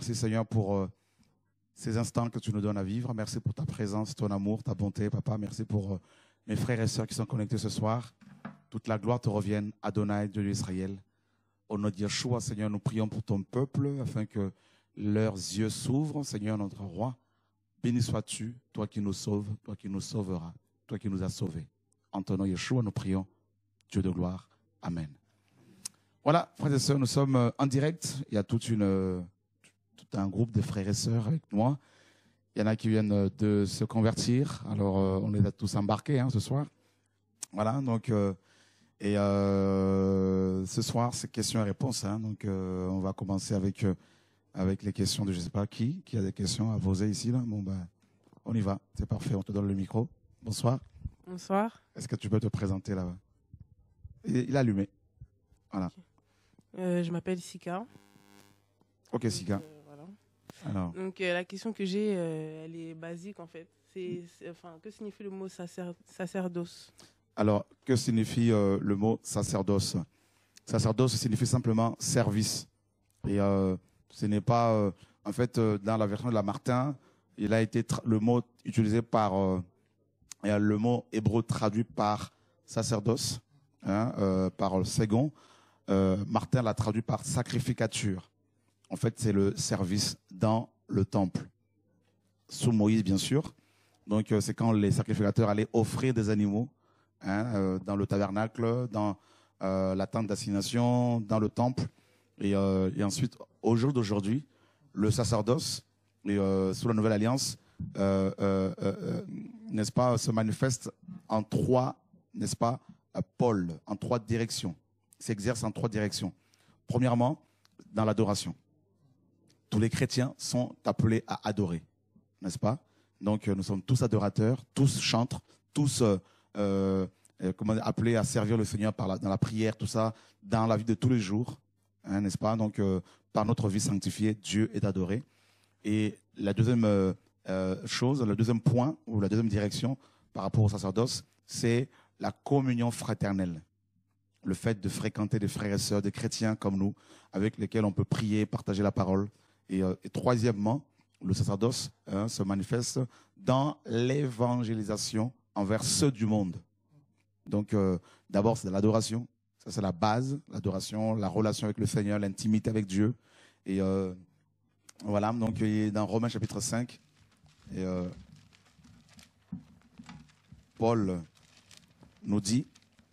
Merci Seigneur pour ces instants que tu nous donnes à vivre. Merci pour ta présence, ton amour, ta bonté, Papa. Merci pour mes frères et sœurs qui sont connectés ce soir. Toute la gloire te revienne, Adonai, Dieu d'Israël. Au nom de Yeshua, Seigneur, nous prions pour ton peuple afin que leurs yeux s'ouvrent, Seigneur, notre roi. Béni sois-tu, toi qui nous sauves, toi qui nous sauveras, toi qui nous as sauvés. En ton nom, Yeshua, nous prions, Dieu de gloire. Amen. Voilà, frères et sœurs, nous sommes en direct. Il y a tout un groupe de frères et sœurs avec moi. Il y en a qui viennent de se convertir. Alors, on les a tous embarqués ce soir. Voilà, donc, ce soir, c'est questions et réponses. Donc, on va commencer avec les questions de je ne sais pas qui a des questions à poser ici. Là. Bon, ben, on y va. C'est parfait, on te donne le micro. Bonsoir. Bonsoir. Est-ce que tu peux te présenter là-bas? Il est allumé. Voilà. Okay. Je m'appelle Sika. Ok, Sika. Voilà. Alors. Donc, la question que j'ai, elle est basique en fait. Que signifie le mot sacerdoce? Alors, que signifie le mot sacerdoce? Sacerdoce signifie simplement service. Et ce n'est pas, en fait, dans la version de la Martin, il a été le mot utilisé par le mot hébreu traduit par sacerdoce, par le second. Martin l'a traduit par sacrificature. En fait, c'est le service dans le temple. Sous Moïse, bien sûr. Donc, c'est quand les sacrificateurs allaient offrir des animaux dans le tabernacle, dans la tente d'assignation, dans le temple. Et ensuite, au jour d'aujourd'hui, le sacerdoce, sous la Nouvelle Alliance, n'est-ce pas, se manifeste en trois, n'est-ce pas, pôles, en trois directions. S'exerce en trois directions. Premièrement, dans l'adoration. Tous les chrétiens sont appelés à adorer, n'est-ce pas? Donc, nous sommes tous adorateurs, tous chantres, tous appelés à servir le Seigneur dans la prière, tout ça, dans la vie de tous les jours, n'est-ce pas? Donc, par notre vie sanctifiée, Dieu est adoré. Et la deuxième chose, le deuxième point, ou la deuxième direction par rapport au sacerdoce, c'est la communion fraternelle. Le fait de fréquenter des frères et sœurs, des chrétiens comme nous, avec lesquels on peut prier, partager la parole. Et troisièmement, le sacerdoce se manifeste dans l'évangélisation envers ceux du monde. Donc, d'abord, c'est de l'adoration. Ça, c'est la base, l'adoration, la relation avec le Seigneur, l'intimité avec Dieu. Et voilà, donc, dans Romains chapitre 5, Paul nous dit,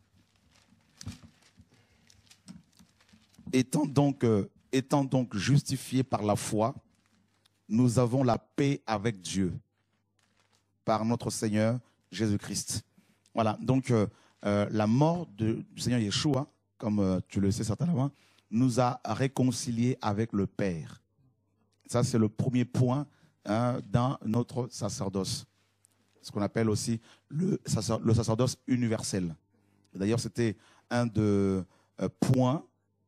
étant donc justifiés par la foi, nous avons la paix avec Dieu par notre Seigneur Jésus-Christ. Voilà, donc la mort du Seigneur Yeshua, comme tu le sais certainement, nous a réconciliés avec le Père. Ça, c'est le premier point dans notre sacerdoce. Ce qu'on appelle aussi le sacerdoce universel. D'ailleurs, c'était un des points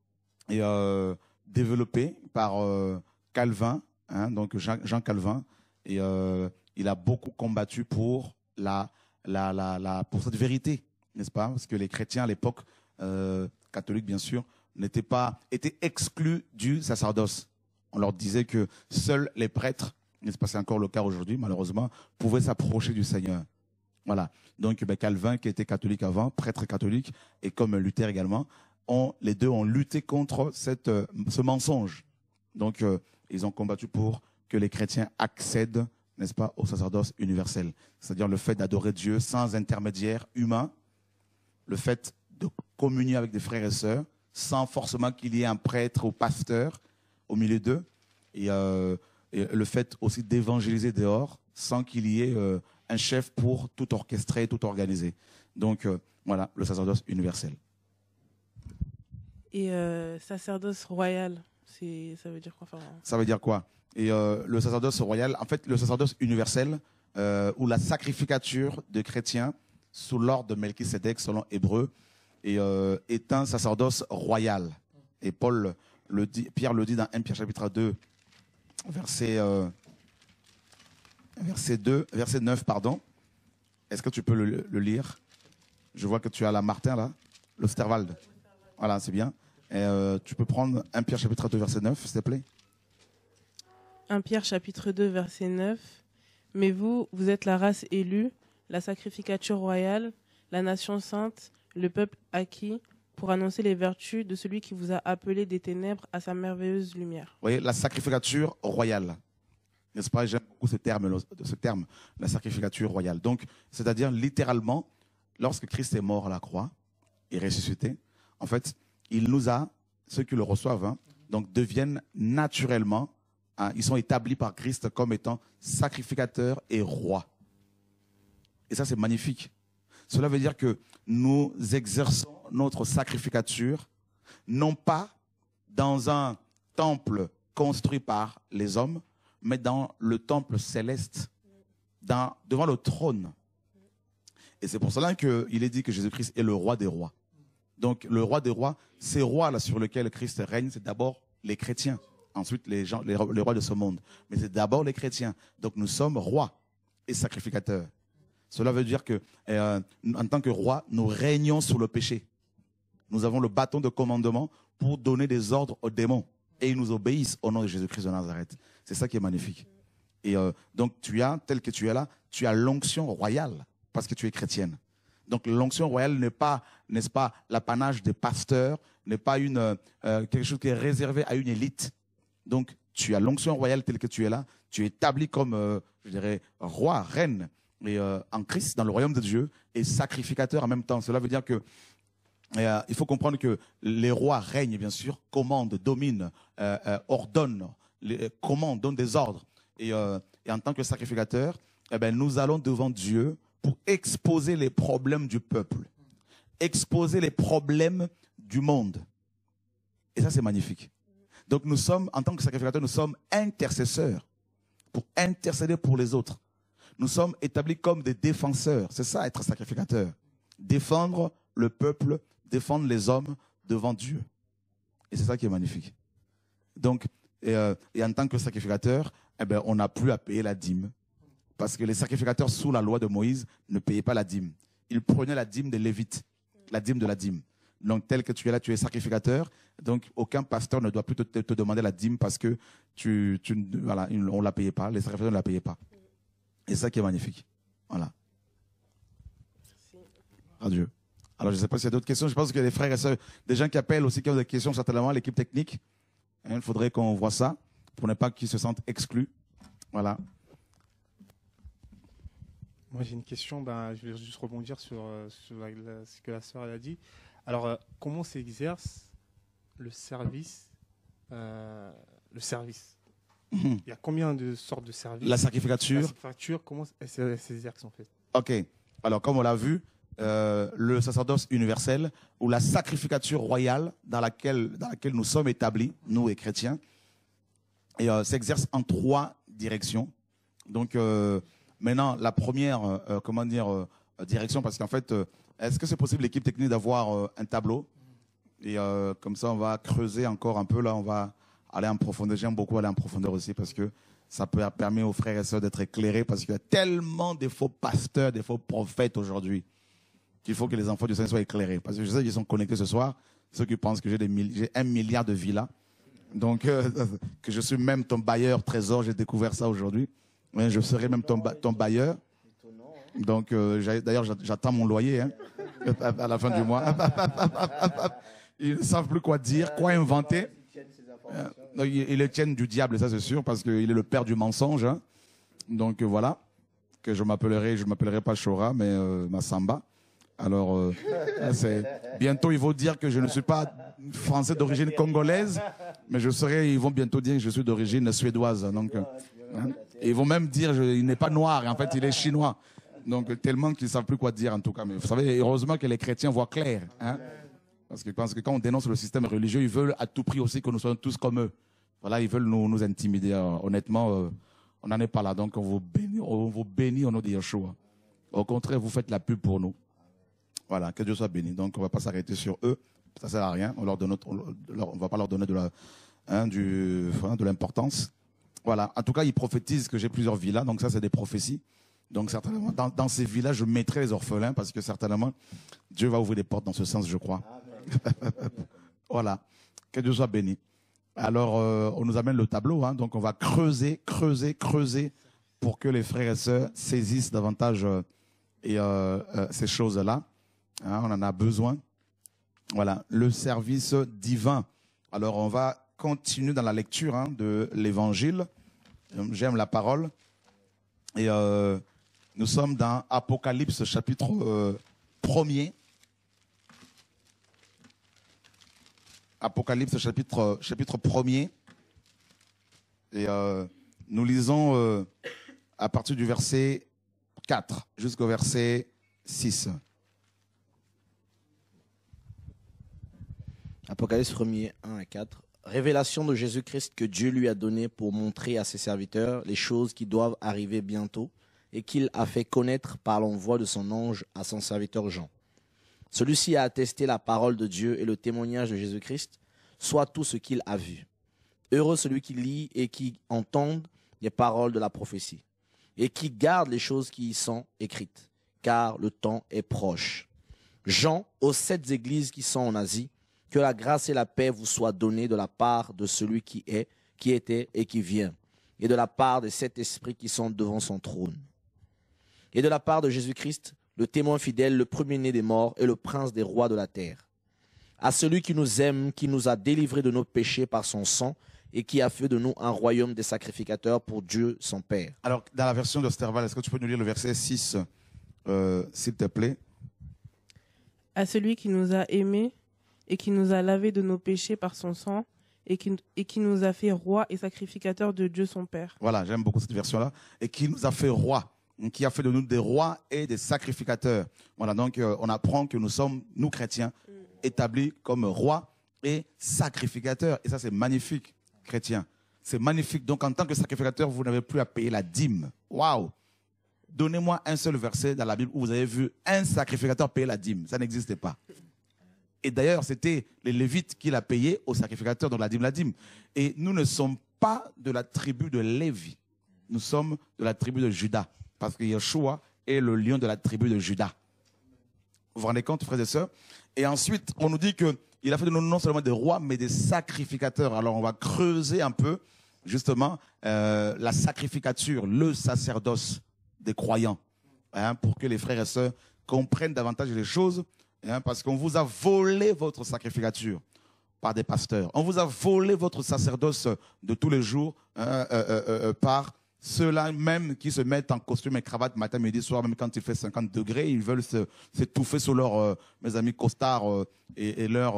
développé par Calvin, donc Jean Calvin, et il a beaucoup combattu pour pour cette vérité, n'est-ce pas? Parce que les chrétiens à l'époque, catholiques bien sûr, étaient exclus du sacerdoce. On leur disait que seuls les prêtres, n'est-ce pas, c'est encore le cas aujourd'hui malheureusement, pouvaient s'approcher du Seigneur. Voilà. Donc Calvin, qui était catholique avant, prêtre catholique, et comme Luther également, les deux ont lutté contre ce mensonge. Donc, ils ont combattu pour que les chrétiens accèdent, n'est-ce pas, au sacerdoce universel. C'est-à-dire le fait d'adorer Dieu sans intermédiaire humain, le fait de communier avec des frères et sœurs, sans forcément qu'il y ait un prêtre ou pasteur au milieu d'eux, et le fait aussi d'évangéliser dehors, sans qu'il y ait un chef pour tout orchestrer, tout organiser. Donc, voilà, le sacerdoce universel. Et sacerdoce royal, ça veut dire quoi? Ça veut dire quoi? Et le sacerdoce royal, en fait, le sacerdoce universel, ou la sacrificature de chrétiens sous l'ordre de Melchisédek, selon Hébreu, est un sacerdoce royal. Et Pierre le dit dans 1 Pierre chapitre 2, verset 9, pardon. Est-ce que tu peux le lire? Je vois que tu as la Martin là, l'Osterwald. Voilà, c'est bien. Et, tu peux prendre 1 Pierre chapitre 2, verset 9, s'il te plaît? 1 Pierre chapitre 2 verset 9. Mais vous, vous êtes la race élue, la sacrificature royale, la nation sainte, le peuple acquis, pour annoncer les vertus de celui qui vous a appelé des ténèbres à sa merveilleuse lumière. Vous voyez, la sacrificature royale. N'est-ce pas? J'aime beaucoup ce terme, la sacrificature royale. Donc, c'est-à-dire littéralement, lorsque Christ est mort à la croix et ressuscité, en fait, il nous a, ceux qui le reçoivent, donc deviennent naturellement, ils sont établis par Christ comme étant sacrificateurs et rois. Et ça, c'est magnifique. Cela veut dire que nous exerçons notre sacrificature, non pas dans un temple construit par les hommes, mais dans le temple céleste, devant le trône. Et c'est pour cela qu'il est dit que Jésus-Christ est le roi des rois. Donc le roi des rois, ces rois-là sur lesquels Christ règne, c'est d'abord les chrétiens. Ensuite, les rois de ce monde. Mais c'est d'abord les chrétiens. Donc nous sommes rois et sacrificateurs. Cela veut dire que, en tant que rois, nous régnons sur le péché. Nous avons le bâton de commandement pour donner des ordres aux démons. Et ils nous obéissent au nom de Jésus-Christ de Nazareth. C'est ça qui est magnifique. Et donc, tel que tu es là, tu as l'onction royale parce que tu es chrétienne. Donc, l'onction royale n'est pas, n'est-ce pas, l'apanage des pasteurs, n'est pas quelque chose qui est réservé à une élite. Donc, tu as l'onction royale telle que tu es là. Tu es établi comme, je dirais, roi, reine et, en Christ, dans le royaume de Dieu, et sacrificateur en même temps. Cela veut dire que il faut comprendre que les rois règnent, bien sûr, commandent, dominent, ordonnent, commandent, donnent des ordres. Et en tant que sacrificateur, nous allons devant Dieu pour exposer les problèmes du peuple, exposer les problèmes du monde. Et ça, c'est magnifique. Donc nous sommes, en tant que sacrificateurs, nous sommes intercesseurs pour intercéder pour les autres. Nous sommes établis comme des défenseurs. C'est ça, être sacrificateur. Défendre le peuple, défendre les hommes devant Dieu. Et c'est ça qui est magnifique. Donc, et en tant que sacrificateur, on n'a plus à payer la dîme. Parce que les sacrificateurs sous la loi de Moïse ne payaient pas la dîme. Ils prenaient la dîme des Lévites, la dîme de la dîme. Donc, tel que tu es là, tu es sacrificateur. Donc, aucun pasteur ne doit plus te demander la dîme parce que voilà, on ne la payait pas. Les sacrificateurs ne la payaient pas. Et c'est ça qui est magnifique. Voilà. Adieu. Alors, je ne sais pas s'il y a d'autres questions. Je pense que les frères et sœurs, des gens qui appellent aussi, qui ont des questions, certainement, l'équipe technique. Il faudrait qu'on voit ça pour ne pas qu'ils se sentent exclus. Voilà. Moi, j'ai une question. Je vais juste rebondir sur ce que la sœur a dit. Alors, comment s'exerce le service Il y a combien de sortes de services? La sacrificature. La sacrificature, comment elle s'exerce en fait? Ok. Alors, comme on l'a vu, le sacerdoce universel ou la sacrificature royale dans laquelle nous sommes établis, nous les chrétiens, et s'exerce en 3 directions. Donc, maintenant, la première, direction, parce qu'en fait, est-ce que c'est possible, l'équipe technique, d'avoir un tableau? Et comme ça, on va creuser encore un peu. Là, on va aller en profondeur. J'aime beaucoup aller en profondeur aussi parce que ça permet aux frères et sœurs d'être éclairés parce qu'il y a tellement de faux pasteurs, de faux prophètes aujourd'hui qu'il faut que les enfants du Seigneur soient éclairés. Parce que je sais qu'ils sont connectés ce soir, ceux qui pensent que j'ai 1 milliard de villas. Donc, que je suis même ton bailleur trésor, j'ai découvert ça aujourd'hui. Ouais, je serai même ton bailleur. Donc, d'ailleurs, j'attends mon loyer à la fin du mois. Ils ne savent plus quoi dire, quoi inventer. Ils le tiennent du diable, ça c'est sûr, parce qu'il est le père du mensonge. Donc voilà, que je m'appellerai pas Chora, mais Massamba. Alors, bientôt ils vont dire que je ne suis pas français d'origine congolaise, mais ils vont bientôt dire que je suis d'origine suédoise. Donc, et ils vont même dire qu'il n'est pas noir, en fait il est chinois. Donc tellement qu'ils ne savent plus quoi dire en tout cas. Mais vous savez, heureusement que les chrétiens voient clair. Parce que je pense que quand on dénonce le système religieux, ils veulent à tout prix aussi que nous soyons tous comme eux. Voilà, ils veulent nous intimider. Honnêtement, on n'en est pas là. Donc on vous bénit au nom de Yeshua. Au contraire, vous faites la pub pour nous. Voilà, que Dieu soit béni. Donc on ne va pas s'arrêter sur eux. Ça ne sert à rien. On ne va pas leur donner de l'importance. Voilà. En tout cas, ils prophétisent que j'ai plusieurs villas. Donc ça, c'est des prophéties. Donc certainement, dans ces villas, je mettrai les orphelins parce que certainement, Dieu va ouvrir des portes dans ce sens, je crois. Voilà. Que Dieu soit béni. Alors, on nous amène le tableau, hein, donc on va creuser pour que les frères et sœurs saisissent davantage ces choses-là. Hein, on en a besoin. Voilà, le service divin. Alors, on va continuer dans la lecture de l'Évangile. J'aime la parole. Et nous sommes dans Apocalypse chapitre 1er. Apocalypse chapitre 1er. Et nous lisons à partir du verset 4 jusqu'au verset 6. Apocalypse 1er, 1 à 4. Révélation de Jésus-Christ que Dieu lui a donnée pour montrer à ses serviteurs les choses qui doivent arriver bientôt et qu'il a fait connaître par l'envoi de son ange à son serviteur Jean. Celui-ci a attesté la parole de Dieu et le témoignage de Jésus-Christ, soit tout ce qu'il a vu. Heureux celui qui lit et qui entend les paroles de la prophétie et qui garde les choses qui y sont écrites, car le temps est proche. Jean, aux 7 églises qui sont en Asie, que la grâce et la paix vous soient données de la part de celui qui est, qui était et qui vient, et de la part des 7 esprits qui sont devant son trône, et de la part de Jésus-Christ, le témoin fidèle, le premier-né des morts et le prince des rois de la terre. À celui qui nous aime, qui nous a délivrés de nos péchés par son sang, et qui a fait de nous un royaume des sacrificateurs pour Dieu son Père. Alors, dans la version de Sterval, est-ce que tu peux nous lire le verset 6, s'il te plaît? À celui qui nous a aimés et qui nous a lavés de nos péchés par son sang et qui nous a fait rois et sacrificateurs de Dieu son Père. Voilà, j'aime beaucoup cette version-là. Et qui nous a fait rois, qui a fait de nous des rois et des sacrificateurs. Voilà, donc on apprend que nous sommes, nous chrétiens, établis comme rois et sacrificateurs. Et ça, c'est magnifique, chrétien. C'est magnifique. Donc, en tant que sacrificateur, vous n'avez plus à payer la dîme. Waouh! Donnez-moi un seul verset dans la Bible où vous avez vu un sacrificateur payer la dîme. Ça n'existait pas. Et d'ailleurs, c'était les Lévites qui l'a payé aux sacrificateurs dans la dîme. Et nous ne sommes pas de la tribu de Lévi. Nous sommes de la tribu de Juda. Parce que Yeshua est le lion de la tribu de Juda. Vous vous rendez compte, frères et sœurs? Et ensuite, on nous dit qu'il a fait de nous non seulement des rois, mais des sacrificateurs. Alors, on va creuser un peu, justement, la sacrificature, le sacerdoce des croyants, hein, pour que les frères et sœurs comprennent davantage les choses. Hein, parce qu'on vous a volé votre sacrificature par des pasteurs. On vous a volé votre sacerdoce de tous les jours par ceux-là même qui se mettent en costume et cravate matin, midi, soir, même quand il fait 50 degrés. Ils veulent s'étouffer sous leurs, mes amis, costards et leurs,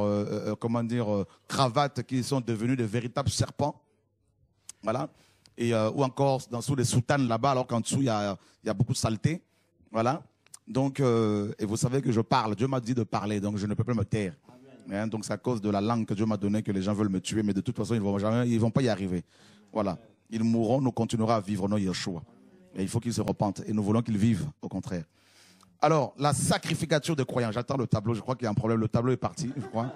cravates qui sont devenus de véritables serpents. Voilà. Et, ou encore sous les soutanes là-bas, alors qu'en dessous, il y a beaucoup de saleté. Voilà. Donc, et vous savez que je parle. Dieu m'a dit de parler, donc je ne peux pas me taire. Hein, donc, c'est à cause de la langue que Dieu m'a donnée que les gens veulent me tuer, mais de toute façon, ils ne vont pas y arriver. Voilà. Ils mourront, nous continuerons à vivre nos Yeshua. Et il faut qu'ils se repentent. Et nous voulons qu'ils vivent, au contraire. Alors, la sacrificature des croyants. J'attends le tableau. Je crois qu'il y a un problème. Le tableau est parti, je crois.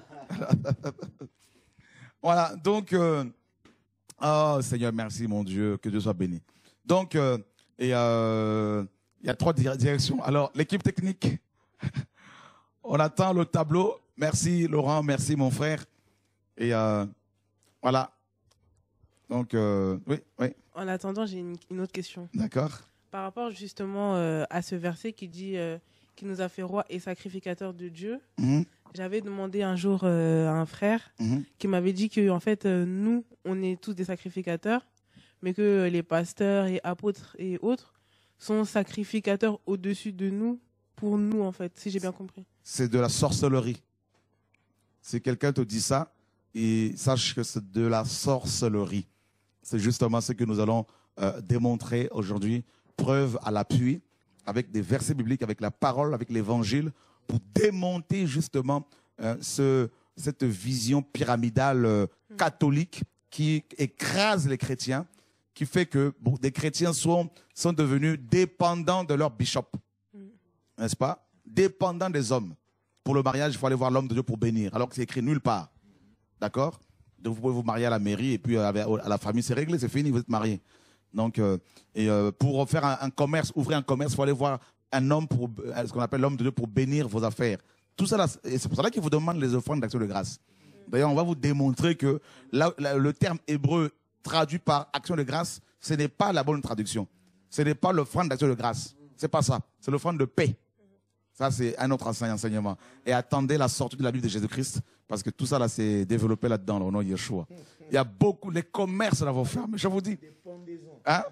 Voilà. Donc, oh Seigneur, merci, mon Dieu. Que Dieu soit béni. Donc, il y a 3 directions. Alors, l'équipe technique, on attend le tableau. Merci Laurent, merci mon frère. Et voilà. Donc, oui. En attendant, j'ai une autre question. D'accord. Par rapport justement à ce verset qui dit qui nous a fait roi et sacrificateur de Dieu, j'avais demandé un jour à un frère qui m'avait dit que en fait, nous, on est tous des sacrificateurs, mais que les pasteurs et apôtres et autres sont sacrificateurs au-dessus de nous, pour nous, en fait, si j'ai bien compris. C'est de la sorcellerie. Si quelqu'un te dit ça, et sache que c'est de la sorcellerie. C'est justement ce que nous allons démontrer aujourd'hui, preuve à l'appui, avec des versets bibliques, avec la parole, avec l'évangile, pour démonter justement cette vision pyramidale catholique qui écrase les chrétiens, qui fait que des chrétiens sont devenus dépendants de leur bishop. N'est-ce pas? Dépendants des hommes. Pour le mariage, il faut aller voir l'homme de Dieu pour bénir, alors que c'est écrit nulle part. D'accord? Donc vous pouvez vous marier à la mairie et puis à la famille, c'est réglé, c'est fini, vous êtes mariés. Donc, pour faire un commerce, ouvrir un commerce, il faut aller voir un homme, ce qu'on appelle l'homme de Dieu, pour bénir vos affaires. Tout ça, c'est pour cela qu'il vous demande les offrandes d'action de grâce. D'ailleurs, on va vous démontrer que le terme hébreu traduit par action de grâce, ce n'est pas la bonne traduction. Ce n'est pas l'offrande d'action de grâce. C'est pas ça. C'est l'offrande de paix. Ça, c'est un autre enseignement. Et attendez la sortie de la Bible de Jésus-Christ, parce que tout ça, là, c'est développé là-dedans, au nom de Yeshua. Il y a beaucoup, les commerces là vont fermer, je vous dis. Hein?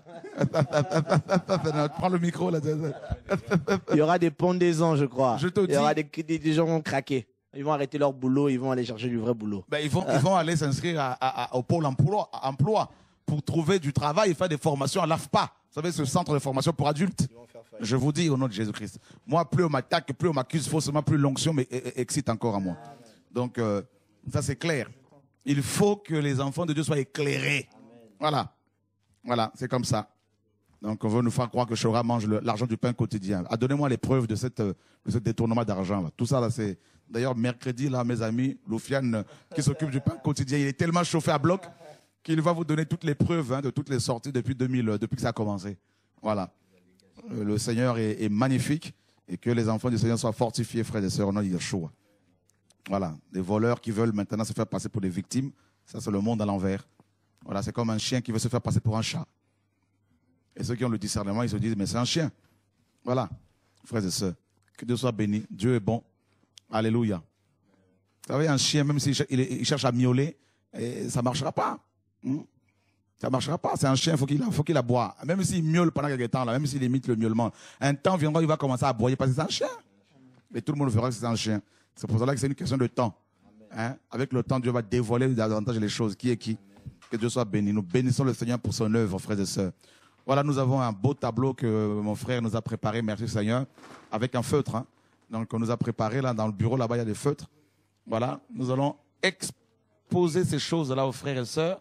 Prends le micro, là. Il y aura des pendaisons, je crois. Je te Il y aura dis. des gens vont craquer. Ils vont arrêter leur boulot, ils vont aller chercher du vrai boulot. Ben, ils vont aller s'inscrire au pôle emploi pour trouver du travail et faire des formations à l'AFPA. Vous savez, ce centre de formation pour adultes. Je vous dis au nom de Jésus-Christ. Moi, plus on m'attaque, plus on m'accuse faussement, plus l'onction m'excite encore à moi. Donc, ça c'est clair. Il faut que les enfants de Dieu soient éclairés. Voilà. Voilà, c'est comme ça. Donc, on veut nous faire croire que Shora mange l'argent du pain quotidien. Ah, donnez-moi les preuves de ce détournement d'argent. Tout ça, là, c'est... D'ailleurs, mercredi, là, mes amis, Loufiane, qui s'occupe du pain quotidien, il est tellement chauffé à bloc qu'il va vous donner toutes les preuves de toutes les sorties depuis que ça a commencé. Voilà. Le Seigneur est magnifique et que les enfants du Seigneur soient fortifiés, frères et sœurs, au nom de Yeshua. Voilà. Des voleurs qui veulent maintenant se faire passer pour des victimes, ça, c'est le monde à l'envers. Voilà, c'est comme un chien qui veut se faire passer pour un chat. Et ceux qui ont le discernement, ils se disent, mais c'est un chien. Voilà, frères et sœurs, que Dieu soit béni. Dieu est bon. Alléluia. Vous savez, un chien, même s'il cherche à miauler, ça ne marchera pas. Ça ne marchera pas. C'est un chien, il faut qu'il aboie. Même s'il miaule pendant quelques temps, là, même s'il imite le miaulement, un temps viendra, il va commencer à aboyer parce que c'est un chien. Mais tout le monde verra que c'est un chien. C'est pour cela que c'est une question de temps. Hein? Avec le temps, Dieu va dévoiler davantage les choses. Qui est qui? Que Dieu soit béni. Nous bénissons le Seigneur pour son œuvre, frères et sœurs. Voilà, nous avons un beau tableau que mon frère nous a préparé, merci Seigneur, avec un feutre. Hein. Donc, on nous a préparé là dans le bureau, là-bas, il y a des feutres. Voilà, nous allons exposer ces choses-là aux frères et sœurs.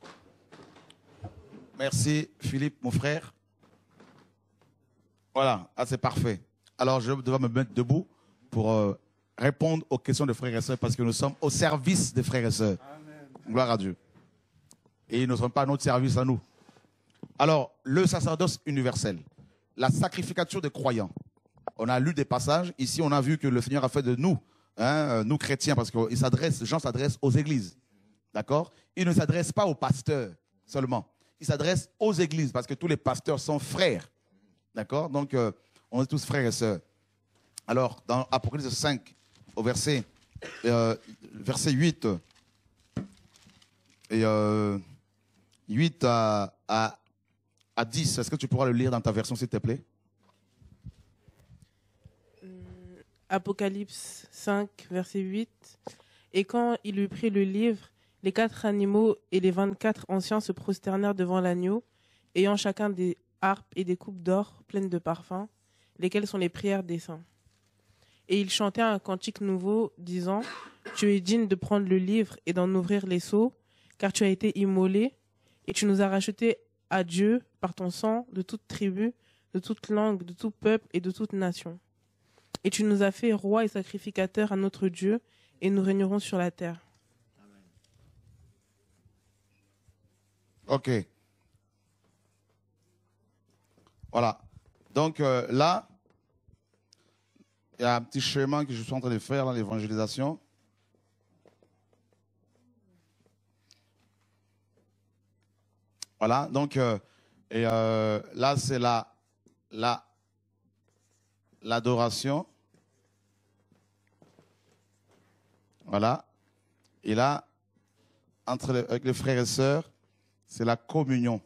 Merci Philippe, mon frère. Voilà, ah, c'est parfait. Alors, je dois me mettre debout pour répondre aux questions des frères et sœurs parce que nous sommes au service des frères et sœurs. Amen. Gloire à Dieu. Et ils ne sont pas à notre service à nous. Alors, le sacerdoce universel, la sacrificature des croyants. On a lu des passages. Ici, on a vu que le Seigneur a fait de nous, nous chrétiens, parce que Jean s'adresse aux églises. D'accord? Il ne s'adresse pas aux pasteurs seulement. Il s'adresse aux églises, parce que tous les pasteurs sont frères. D'accord? Donc, on est tous frères et sœurs. Alors, dans Apocalypse 5, au verset 8, et 8 à 10, est-ce que tu pourras le lire dans ta version, s'il te plaît? Apocalypse 5, verset 8. Et quand il eut pris le livre, les 4 animaux et les 24 anciens se prosternèrent devant l'agneau, ayant chacun des harpes et des coupes d'or pleines de parfums, lesquelles sont les prières des saints. Et ils chantaient un cantique nouveau, disant, « Tu es digne de prendre le livre et d'en ouvrir les sceaux, car tu as été immolé, et tu nous as rachetés à Dieu par ton sang de toute tribu, de toute langue, de tout peuple et de toute nation. Et tu nous as fait rois et sacrificateurs à notre Dieu, et nous régnerons sur la terre. » Ok. Voilà. Donc là, il y a un petit schéma que je suis en train de faire dans l'évangélisation. Voilà. Donc, là, c'est l'adoration. Voilà. Et là, avec les frères et sœurs, c'est la communion.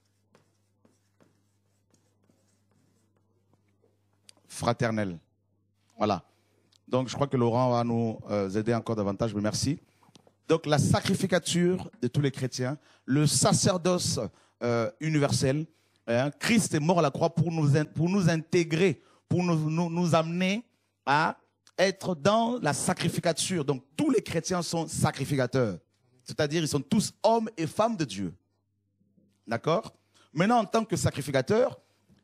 Fraternelle. Voilà. Donc, je crois que Laurent va nous aider encore davantage, mais merci. Donc, la sacrificature de tous les chrétiens, le sacerdoce universel. Christ est mort à la croix pour nous intégrer, pour nous amener à être dans la sacrificature. Donc, tous les chrétiens sont sacrificateurs. C'est-à-dire, ils sont tous hommes et femmes de Dieu. D'accord? Maintenant, en tant que sacrificateur,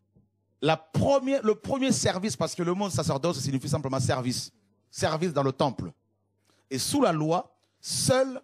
le premier service, parce que le mot sacerdoce signifie simplement service. Service dans le temple. Et sous la loi, seule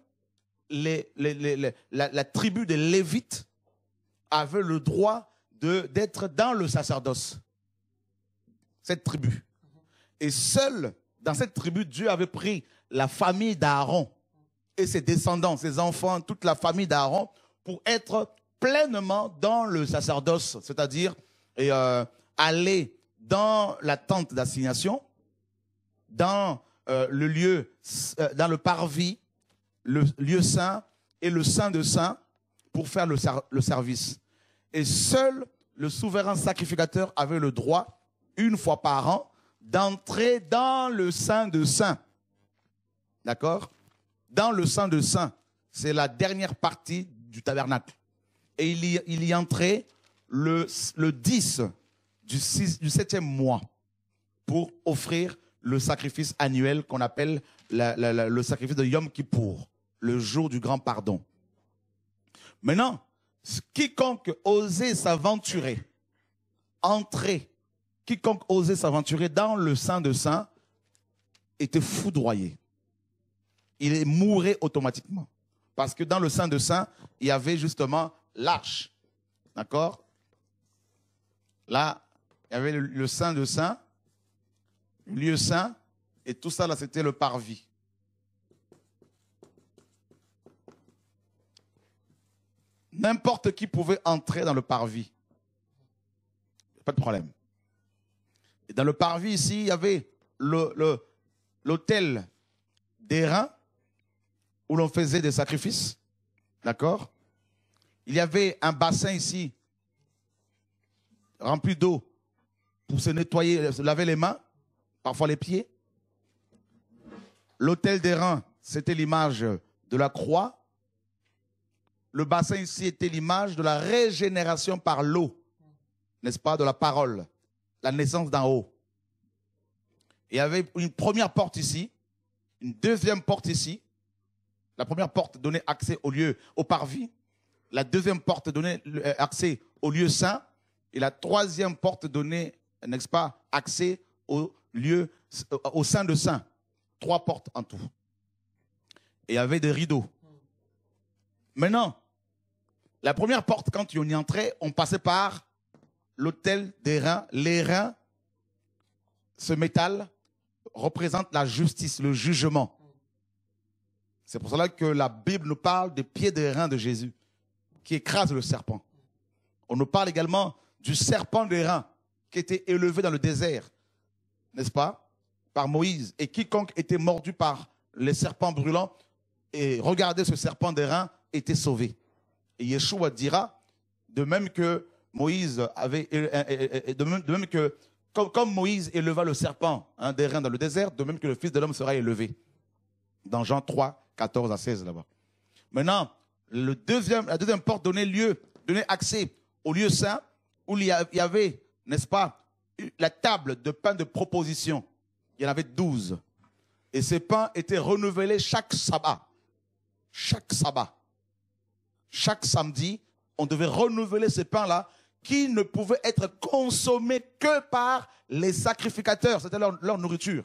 la tribu des Lévites avait le droit d'être dans le sacerdoce. Cette tribu. Et seul dans cette tribu, Dieu avait pris la famille d'Aaron et ses descendants, ses enfants, toute la famille d'Aaron, pour être pleinement dans le sacerdoce, c'est-à-dire aller dans la tente d'assignation, dans le lieu, dans le parvis, le lieu saint et le saint de saints pour faire le service. Et seul le souverain sacrificateur avait le droit, une fois par an, d'entrer dans le saint de saints. D'accord? Dans le saint de saints, c'est la dernière partie du tabernacle. Et il y entrait le 10 du 7e mois pour offrir le sacrifice annuel qu'on appelle le sacrifice de Yom Kippour, le jour du grand pardon. Maintenant, quiconque osait s'aventurer, quiconque osait s'aventurer dans le Saint de Saints était foudroyé. Il mourait automatiquement. Parce que dans le Saint de Saints, il y avait justement l'arche. D'accord? Là, il y avait le Saint de Saints, le lieu saint, et tout ça, là, c'était le parvis. N'importe qui pouvait entrer dans le parvis. Pas de problème. Et dans le parvis, ici, il y avait l'autel d'airain où l'on faisait des sacrifices. D'accord? Il y avait un bassin ici rempli d'eau pour se nettoyer, se laver les mains, parfois les pieds. L'autel d'airain, c'était l'image de la croix. Le bassin ici était l'image de la régénération par l'eau, n'est-ce pas, de la parole, la naissance d'en haut. Il y avait une première porte ici, une deuxième porte ici. La première porte donnait accès au parvis. La deuxième porte donnait accès au lieu saint. Et la troisième porte donnait, n'est-ce pas, accès au sein de saint. 3 portes en tout. Et il y avait des rideaux. Maintenant, la première porte, quand on y entrait, on passait par l'autel des reins. Les reins, ce métal, représente la justice, le jugement. C'est pour cela que la Bible nous parle des pieds des reins de Jésus, qui écrase le serpent. On nous parle également du serpent des reins, qui était élevé dans le désert, n'est-ce pas, par Moïse. Et quiconque était mordu par les serpents brûlants et regardait ce serpent des reins était sauvé. Et Yeshua dira, de même que Moïse avait, de même que, comme Moïse éleva le serpent des reins dans le désert, de même que le Fils de l'homme sera élevé. Dans Jean 3, 14 à 16 là-bas. Maintenant, la deuxième porte donnait accès au lieu saint où il y avait, n'est-ce pas, la table de pain de proposition. Il y en avait 12. Et ces pains étaient renouvelés chaque sabbat. Chaque sabbat. Chaque samedi, on devait renouveler ces pains-là qui ne pouvaient être consommés que par les sacrificateurs. C'était leur nourriture.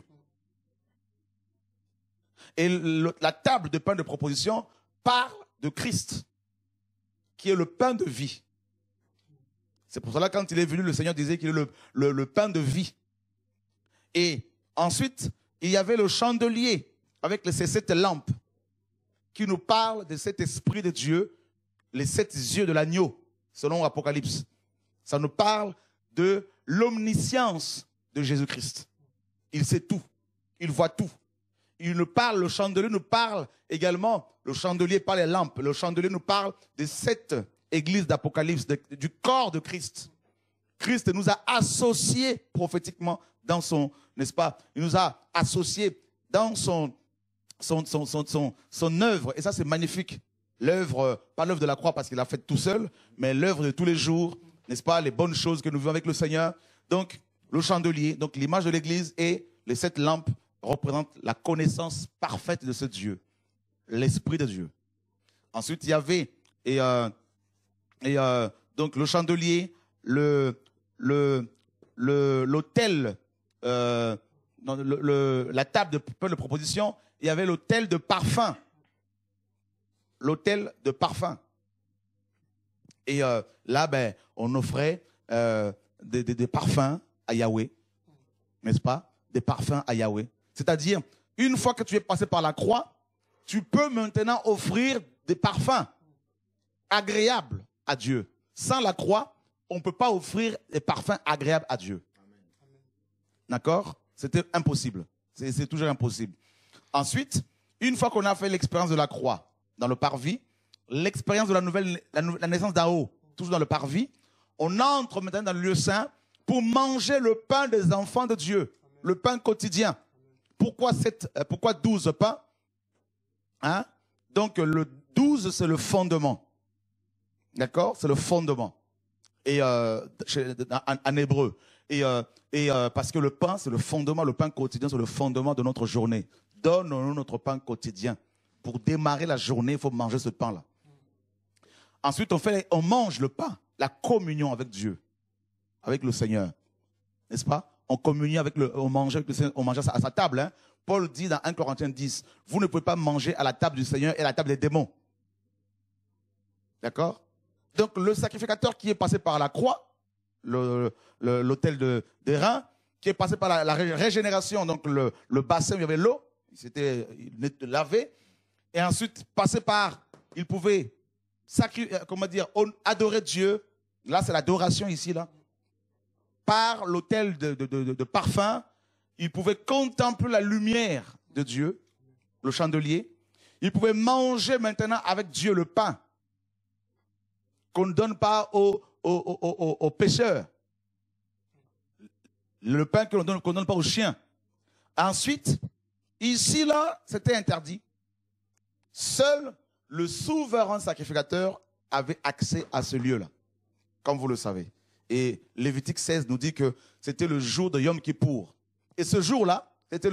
Et la table de pain de proposition parle de Christ, qui est le pain de vie. C'est pour cela que quand il est venu, le Seigneur disait qu'il est le pain de vie. Et ensuite, il y avait le chandelier avec ces 7 lampes qui nous parlent de cet esprit de Dieu, les 7 yeux de l'agneau, selon Apocalypse. Ça nous parle de l'omniscience de Jésus-Christ. Il sait tout, il voit tout. Le chandelier nous parle également, le chandelier par les lampes, le chandelier nous parle des 7 églises d'Apocalypse, du corps de Christ. Christ nous a associés prophétiquement dans son, n'est-ce pas, il nous a associés dans son œuvre, et ça c'est magnifique. L'œuvre, pas l'œuvre de la croix parce qu'il l'a faite tout seul, mais l'œuvre de tous les jours, n'est-ce pas, les bonnes choses que nous vivons avec le Seigneur. Donc, le chandelier, donc l'image de l'église et les 7 lampes représentent la connaissance parfaite de ce Dieu, l'Esprit de Dieu. Ensuite, il y avait donc le chandelier, l'autel, la table de pain de proposition, il y avait l'autel de parfum. L'autel de parfum. Et là, on offrait des parfums à Yahweh, n'est-ce pas? Des parfums à Yahweh. C'est-à-dire, une fois que tu es passé par la croix, tu peux maintenant offrir des parfums agréables à Dieu. Sans la croix, on ne peut pas offrir des parfums agréables à Dieu. D'accord? C'était impossible. C'est toujours impossible. Ensuite, une fois qu'on a fait l'expérience de la croix dans le parvis, l'expérience de la naissance d'en haut, toujours dans le parvis, on entre maintenant dans le lieu saint pour manger le pain des enfants de Dieu, le pain quotidien. Pourquoi 12 pains? Hein? Donc le 12, c'est le fondement. D'accord? C'est le fondement. Et en hébreu. Et parce que le pain, c'est le fondement, le pain quotidien, c'est le fondement de notre journée. Donne-nous notre pain quotidien. Pour démarrer la journée, il faut manger ce pain-là. Ensuite, on mange le pain, la communion avec Dieu, avec le Seigneur. N'est-ce pas? On communie on mange avec le Seigneur, on mange à sa table. Hein? Paul dit dans 1 Corinthiens 10, vous ne pouvez pas manger à la table du Seigneur et à la table des démons. D'accord? Donc, le sacrificateur qui est passé par la croix, l'autel des reins, qui est passé par la régénération, donc le bassin où il y avait l'eau, il s'était lavé, et ensuite passé par, il pouvait adorer Dieu. Là, c'est l'adoration ici, là. Par l'autel de parfum, il pouvait contempler la lumière de Dieu, le chandelier. Il pouvait manger maintenant avec Dieu le pain qu'on ne donne pas aux pécheurs. Le pain qu'on ne donne pas aux chiens. Ensuite, ici, là, c'était interdit. Seul le souverain sacrificateur avait accès à ce lieu-là, comme vous le savez. Et Lévitique 16 nous dit que c'était le jour de Yom Kippour. Et ce jour-là, c'était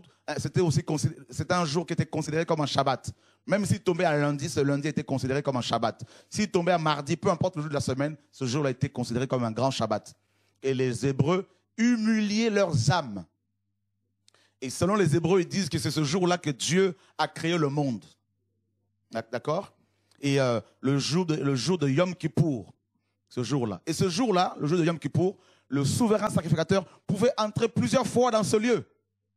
un jour qui était considéré comme un Shabbat. Même s'il tombait à lundi, ce lundi était considéré comme un Shabbat. S'il tombait à mardi, peu importe le jour de la semaine, ce jour-là était considéré comme un grand Shabbat. Et les Hébreux humiliaient leurs âmes. Et selon les Hébreux, ils disent que c'est ce jour-là que Dieu a créé le monde. D'accord? Et le jour de Yom Kippour, ce jour-là. Et ce jour-là, le jour de Yom Kippour, le souverain sacrificateur pouvait entrer plusieurs fois dans ce lieu.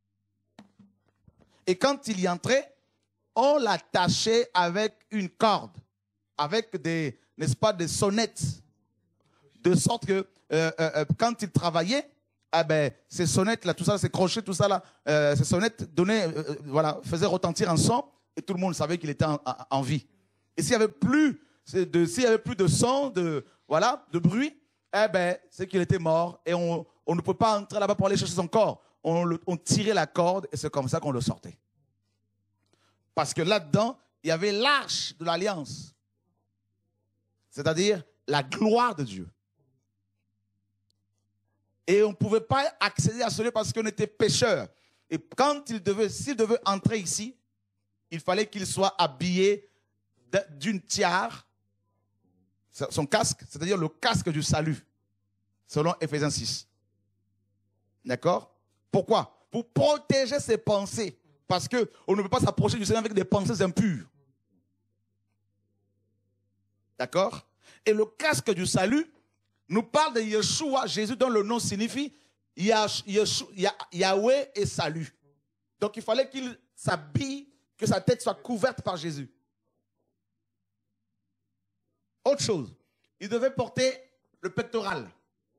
Et quand il y entrait, on l'attachait avec une corde, avec n'est-ce pas, des sonnettes, de sorte que quand il travaillait, ces sonnettes-là, tout ça, ces crochets, tout ça, là, ces sonnettes faisaient retentir un son, et tout le monde savait qu'il était en vie. Et s'il n'y avait plus de son, de bruit, c'est qu'il était mort, et on ne peut pas entrer là-bas pour aller chercher son corps. On tirait la corde, et c'est comme ça qu'on le sortait. Parce que là-dedans, il y avait l'arche de l'alliance. C'est-à-dire la gloire de Dieu. Et on ne pouvait pas accéder à ce lieu parce qu'on était pécheur. Et s'il devait entrer ici, il fallait qu'il soit habillé d'une tiare, son casque, c'est-à-dire le casque du salut, selon Éphésiens 6. D'accord? Pourquoi? Pour protéger ses pensées. Parce qu'on ne peut pas s'approcher du Seigneur avec des pensées impures. D'accord? Et le casque du salut nous parle de Yeshua, Jésus, dont le nom signifie Yahweh et salut. Donc il fallait qu'il s'habille, que sa tête soit couverte par Jésus. Autre chose, il devait porter le pectoral.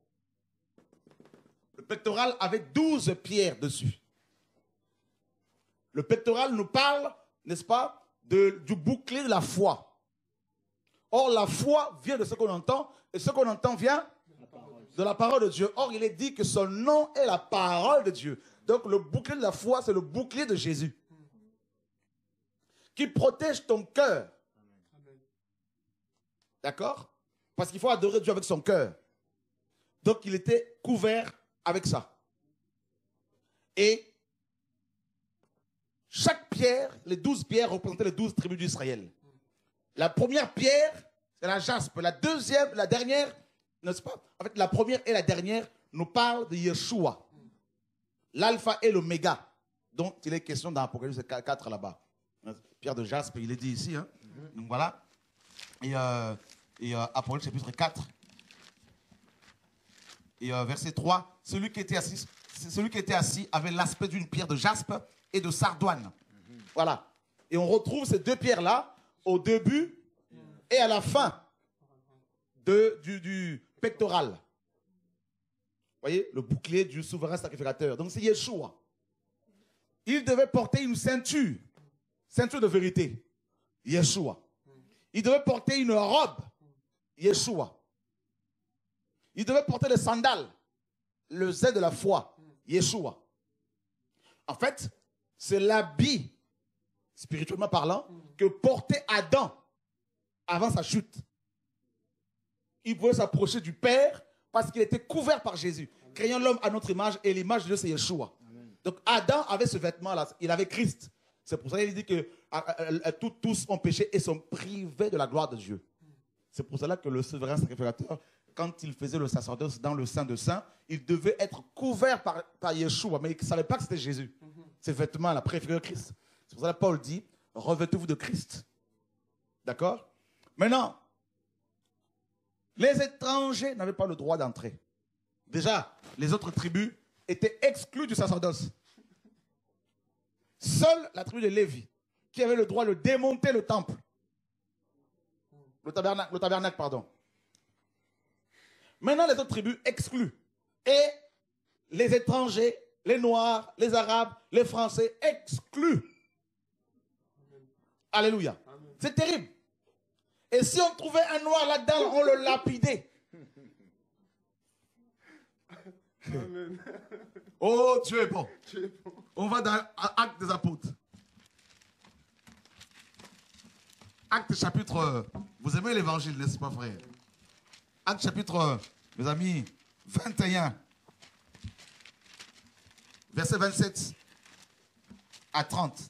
Le pectoral avait 12 pierres dessus. Le pectoral nous parle, n'est-ce pas, du bouclier de la foi. Or, la foi vient de ce qu'on entend, et ce qu'on entend vient de la parole de Dieu. Or, il est dit que son nom est la parole de Dieu. Donc, le bouclier de la foi, c'est le bouclier de Jésus, qui protège ton cœur. D'accord? Parce qu'il faut adorer Dieu avec son cœur. Donc, il était couvert avec ça. Et chaque pierre, les 12 pierres représentaient les 12 tribus d'Israël. La première pierre, c'est la jaspe. La deuxième, la dernière, n'est-ce pas? En fait, la première et la dernière nous parlent de Yeshua. L'alpha et l'oméga, dont il est question dans Apocalypse 4 là-bas. Pierre de jaspe, il est dit ici. Hein? Donc voilà. Et Apocalypse chapitre 4. Et verset 3, celui qui était assis avait l'aspect d'une pierre de jaspe et de sardoine. Voilà. Et on retrouve ces deux pierres-là au début et à la fin du pectoral. Vous voyez, le bouclier du souverain sacrificateur. Donc c'est Yeshua. Il devait porter une ceinture de vérité. Yeshua. Il devait porter une robe. Yeshua. Il devait porter les sandales. Le zèle de la foi. Yeshua. En fait, c'est l'habit, spirituellement parlant, que portait Adam avant sa chute. Il pouvait s'approcher du Père parce qu'il était couvert par Jésus. Créant l'homme à notre image, et l'image de Dieu, c'est Yeshua. Donc Adam avait ce vêtement-là, il avait Christ. C'est pour ça qu'il dit que tous ont péché et sont privés de la gloire de Dieu. C'est pour cela que le souverain sacrificateur, quand il faisait le sacerdoce dans le Saint de Saints, il devait être couvert par Yeshua, mais il ne savait pas que c'était Jésus. Ces vêtements-là préfigurent Christ. C'est pour ça que Paul dit, revêtez-vous de Christ. D'accord? Maintenant, les étrangers n'avaient pas le droit d'entrer. Déjà, les autres tribus étaient exclues du sacerdoce. Seule la tribu de Lévi, qui avait le droit de démonter le temple. Le tabernacle, pardon. Maintenant, les autres tribus exclues. Et les étrangers, les Noirs, les Arabes, les Français exclus. Alléluia. C'est terrible. Et si on trouvait un Noir là-dedans, on le lapidait. Amen. Oh, Dieu est bon. Dieu est bon. On va dans Actes des Apôtres. Actes chapitre... Vous aimez l'évangile, n'est-ce pas, frère? Actes chapitre, mes amis, 21. Verset 27 à 30.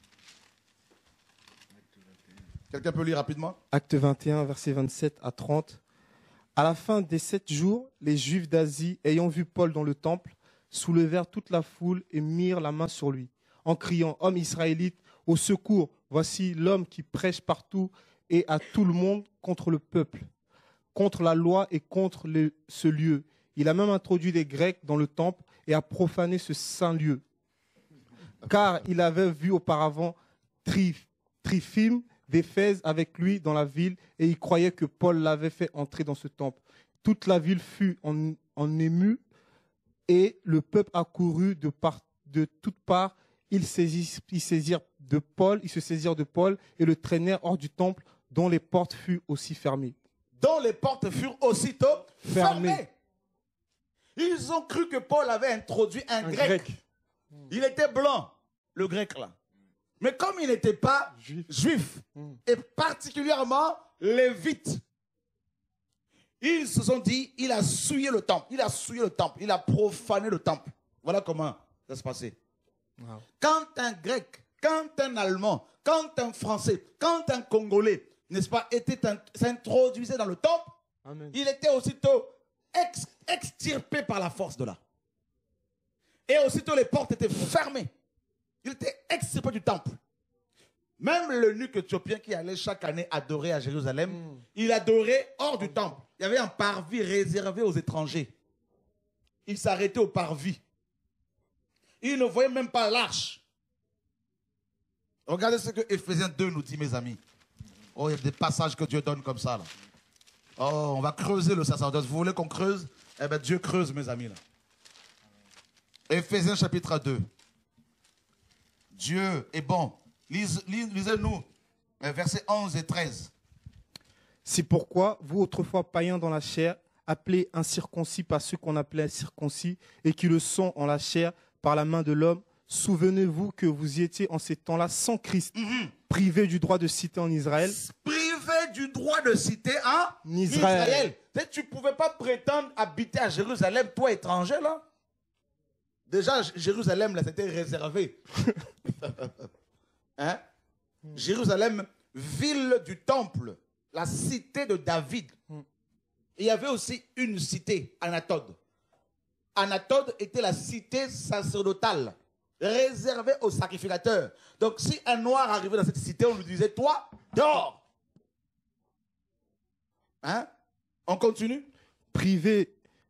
Quelqu'un peut lire rapidement? Acte 21, verset 27 à 30. À la fin des 7 jours, les Juifs d'Asie, ayant vu Paul dans le temple, soulevèrent toute la foule et mirent la main sur lui, en criant « Homme israélite, au secours, voici l'homme qui prêche partout et à tout le monde contre le peuple, contre la loi et contre ce lieu. Il a même introduit des Grecs dans le temple et a profané ce saint lieu. Car il avait vu auparavant Tryphime d'Éphèse avec lui dans la ville et il croyait que Paul l'avait fait entrer dans ce temple. Toute la ville fut en émue et le peuple accourut de toutes parts. Ils se saisirent de Paul et le traînèrent hors du temple dont les portes furent aussi fermées. Dont les portes furent aussitôt fermées. Ils ont cru que Paul avait introduit un grec. Il était blanc, le grec là. Mais comme il n'était pas juif, et particulièrement lévite, ils se sont dit, il a souillé le temple, il a profané le temple. Voilà comment ça se passait. Wow. Quand un grec, quand un allemand, quand un français, quand un congolais, n'est-ce pas, s'introduisait dans le temple, Amen. Il était aussitôt extirpé par la force de là. Et aussitôt les portes étaient fermées. Il était extirpé du temple. Même l'eunuque éthiopien qui allait chaque année adorer à Jérusalem, il adorait hors du temple. Il y avait un parvis réservé aux étrangers. Il s'arrêtait au parvis. Il ne voyait même pas l'arche. Regardez ce que Éphésiens 2 nous dit, mes amis. Oh, il y a des passages que Dieu donne comme ça, là. Oh, on va creuser le sacerdoce. Vous voulez qu'on creuse? Eh bien, Dieu creuse, mes amis, là. Éphésiens chapitre 2. Dieu est bon. Lisez-nous, versets 11 et 13. C'est pourquoi, vous autrefois païens dans la chair, appelés incirconcis par ceux qu'on appelait circoncis, et qui le sont en la chair par la main de l'homme, souvenez-vous que vous y étiez en ces temps-là sans Christ, privés du droit de cité en Israël. Privés du droit de cité en Israël. Tu ne pouvais pas prétendre habiter à Jérusalem, toi étranger, là. Déjà, Jérusalem, là, c'était réservé. Hein? Jérusalem, ville du temple, la cité de David. Il y avait aussi une cité, Anatode. Anatode était la cité sacerdotale, réservée aux sacrificateurs. Donc, si un noir arrivait dans cette cité, on lui disait, toi, dehors. Hein? On continue? Privé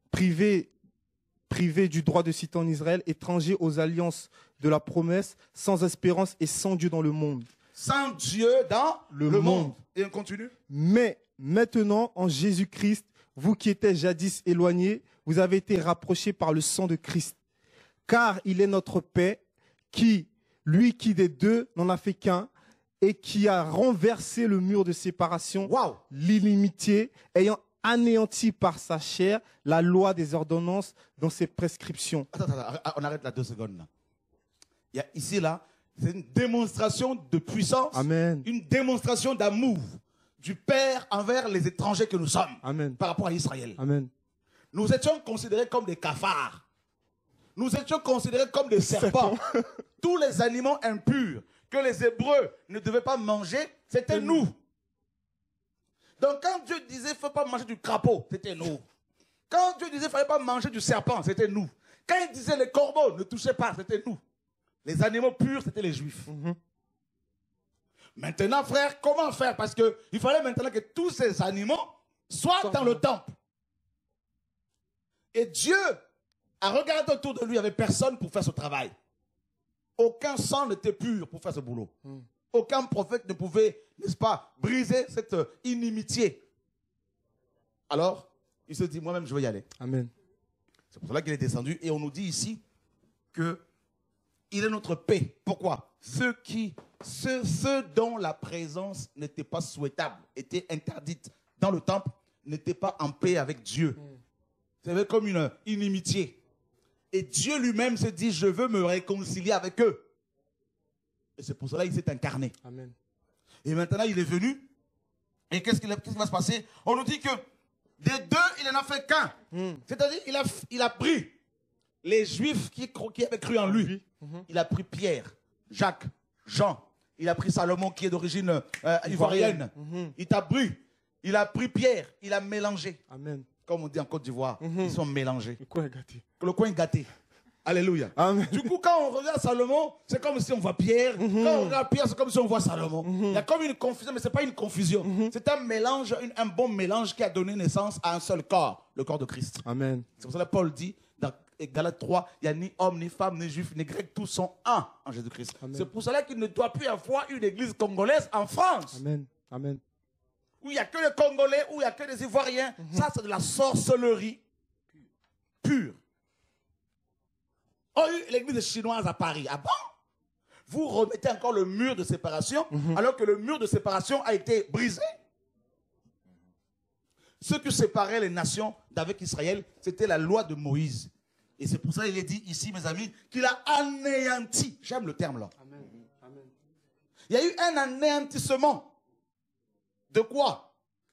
du droit de cité en Israël, étranger aux alliances de la promesse, sans espérance et sans Dieu dans le monde. sans Dieu dans Le le monde. monde. Et on continue. Mais maintenant, en Jésus-Christ, vous qui étiez jadis éloignés, vous avez été rapprochés par le sang de Christ. Car il est notre paix, lui qui des deux n'en a fait qu'un, et qui a renversé le mur de séparation, Waouh! l'illimitié, ayant anéanti par sa chair la loi des ordonnances dans ses prescriptions. Attends, on arrête là 2 secondes. Là. Il y a ici, là, c'est une démonstration de puissance, Amen. une démonstration d'amour du Père envers les étrangers que nous sommes Amen. par rapport à Israël. Amen. Nous étions considérés comme des cafards. Nous étions considérés comme des serpents. Tous les animaux impurs que les Hébreux ne devaient pas manger, c'était nous. Donc quand Dieu disait qu'il ne faut pas manger du crapaud, c'était nous. Quand Dieu disait qu'il ne fallait pas manger du serpent, c'était nous. Quand il disait les corbeaux ne touchaient pas, c'était nous. Les animaux purs, c'était les Juifs. Maintenant, frère, comment faire? Parce qu'il fallait maintenant que tous ces animaux soient dans le temple. Et Dieu a regardé autour de lui, il n'y avait personne pour faire ce travail. Aucun sang n'était pur pour faire ce boulot. Aucun prophète ne pouvait, n'est-ce pas, briser cette inimitié. Alors, il se dit, moi-même, je vais y aller. Amen. C'est pour cela qu'il est descendu. Et on nous dit ici que il est notre paix. Pourquoi? Ceux dont la présence n'était pas souhaitable, était interdite dans le temple, n'étaient pas en paix avec Dieu. C'était comme une inimitié. Et Dieu lui-même se dit, je veux me réconcilier avec eux. Et c'est pour cela qu'il s'est incarné. Amen. Et maintenant, il est venu. Et qu'est-ce qui va se passer? On nous dit que des deux, il n'en a fait qu'un. C'est-à-dire, il a pris les Juifs qui avaient cru en lui. Il a pris Pierre, Jacques, Jean. Il a pris Salomon qui est d'origine ivoirienne. Il t'a pris. Il a pris Pierre. Il a mélangé. Amen. Comme on dit en Côte d'Ivoire, ils sont mélangés. Le coin est gâté. Le coin est gâté. Alléluia. Amen. Du coup, quand on regarde Salomon, c'est comme si on voit Pierre. Quand on regarde Pierre, c'est comme si on voit Salomon. Il y a comme une confusion, mais ce n'est pas une confusion. C'est un mélange, un bon mélange qui a donné naissance à un seul corps, le corps de Christ. Amen. C'est pour ça que Paul dit, dans Galates 3, il n'y a ni homme, ni femme, ni juif, ni grec, tous sont un en Jésus-Christ. C'est pour cela qu'il ne doit plus y avoir une église congolaise en France. Amen. Amen. Où il n'y a que les Congolais, où il n'y a que les Ivoiriens. Ça, c'est de la sorcellerie pure. Oh, l'église chinoise à Paris. Ah bon? Vous remettez encore le mur de séparation, alors que le mur de séparation a été brisé. Ce qui séparait les nations d'avec Israël, c'était la loi de Moïse. Et c'est pour ça qu'il est dit ici, mes amis, qu'il a anéanti. J'aime le terme là. Amen. Amen. Il y a eu un anéantissement. De quoi?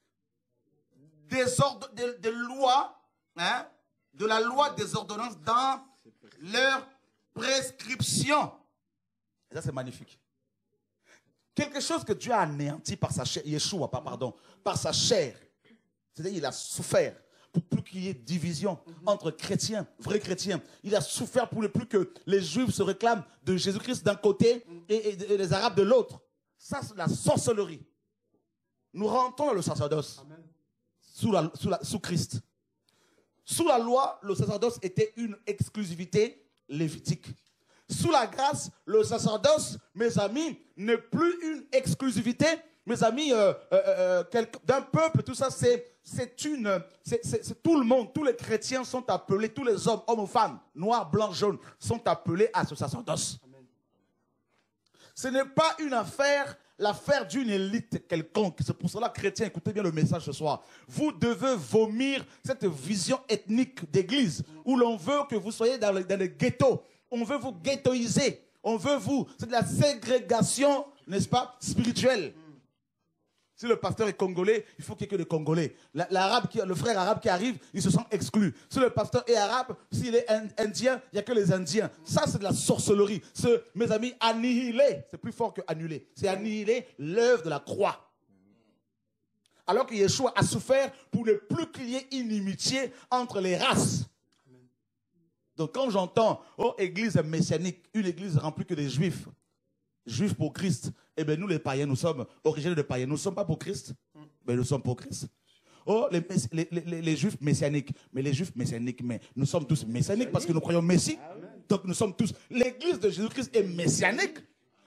Des lois, hein, de la loi des ordonnances dans leur prescription. Et ça, c'est magnifique. Quelque chose que Dieu a anéanti par sa chair, Yeshua, pardon, par sa chair. C'est-à-dire qu'il a souffert pour plus qu'il y ait division entre chrétiens, vrais chrétiens. Il a souffert pour le plus que les Juifs se réclament de Jésus-Christ d'un côté et les Arabes de l'autre. Ça, c'est la sorcellerie. Nous rentrons dans le sacerdoce sous Christ. Sous la loi, le sacerdoce était une exclusivité lévitique. Sous la grâce, le sacerdoce, mes amis, n'est plus une exclusivité, mes amis, d'un peuple. Tout ça, c'est tout le monde. Tous les chrétiens sont appelés, tous les hommes ou femmes, noirs, blancs, jaunes, sont appelés à ce sacerdoce. Amen. Ce n'est pas une affaire, l'affaire d'une élite quelconque. C'est pour cela, chrétiens, écoutez bien le message ce soir. Vous devez vomir cette vision ethnique d'église où l'on veut que vous soyez dans les ghettos. On veut vous ghettoiser. On veut vous... C'est de la ségrégation, n'est-ce pas, spirituelle. Si le pasteur est congolais, il faut qu'il y ait que des Congolais. Le frère arabe qui arrive, il se sent exclu. Si le pasteur est arabe, s'il est indien, il n'y a que les Indiens. Ça, c'est de la sorcellerie. Mes amis, annihiler, c'est plus fort que annuler. C'est annihiler l'œuvre de la croix. Alors que Yeshua a souffert pour ne plus qu'il y ait inimitié entre les races. Donc quand j'entends, oh, église messianique, une église remplie que des juifs, juifs pour Christ, eh bien nous les païens, nous sommes originaires de païens, nous ne sommes pas pour Christ, mais nous sommes pour Christ. Oh, les juifs messianiques, mais les juifs messianiques, mais nous sommes tous messianiques parce que nous croyons Messie. Donc nous sommes tous, l'église de Jésus-Christ est messianique.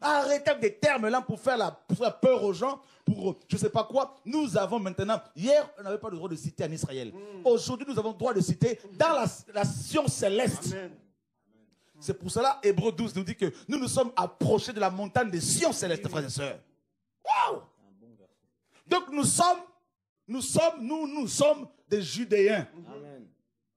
Arrêtez avec des termes là pour faire la peur aux gens, pour je ne sais pas quoi. Nous avons maintenant, hier, on n'avait pas le droit de citer en Israël. Aujourd'hui, nous avons le droit de citer dans la science céleste. Amen. C'est pour cela, Hébreux 12 nous dit que nous nous sommes approchés de la montagne des sciences célestes, frères et sœurs. Waouh! Donc nous sommes des Judéens. Amen.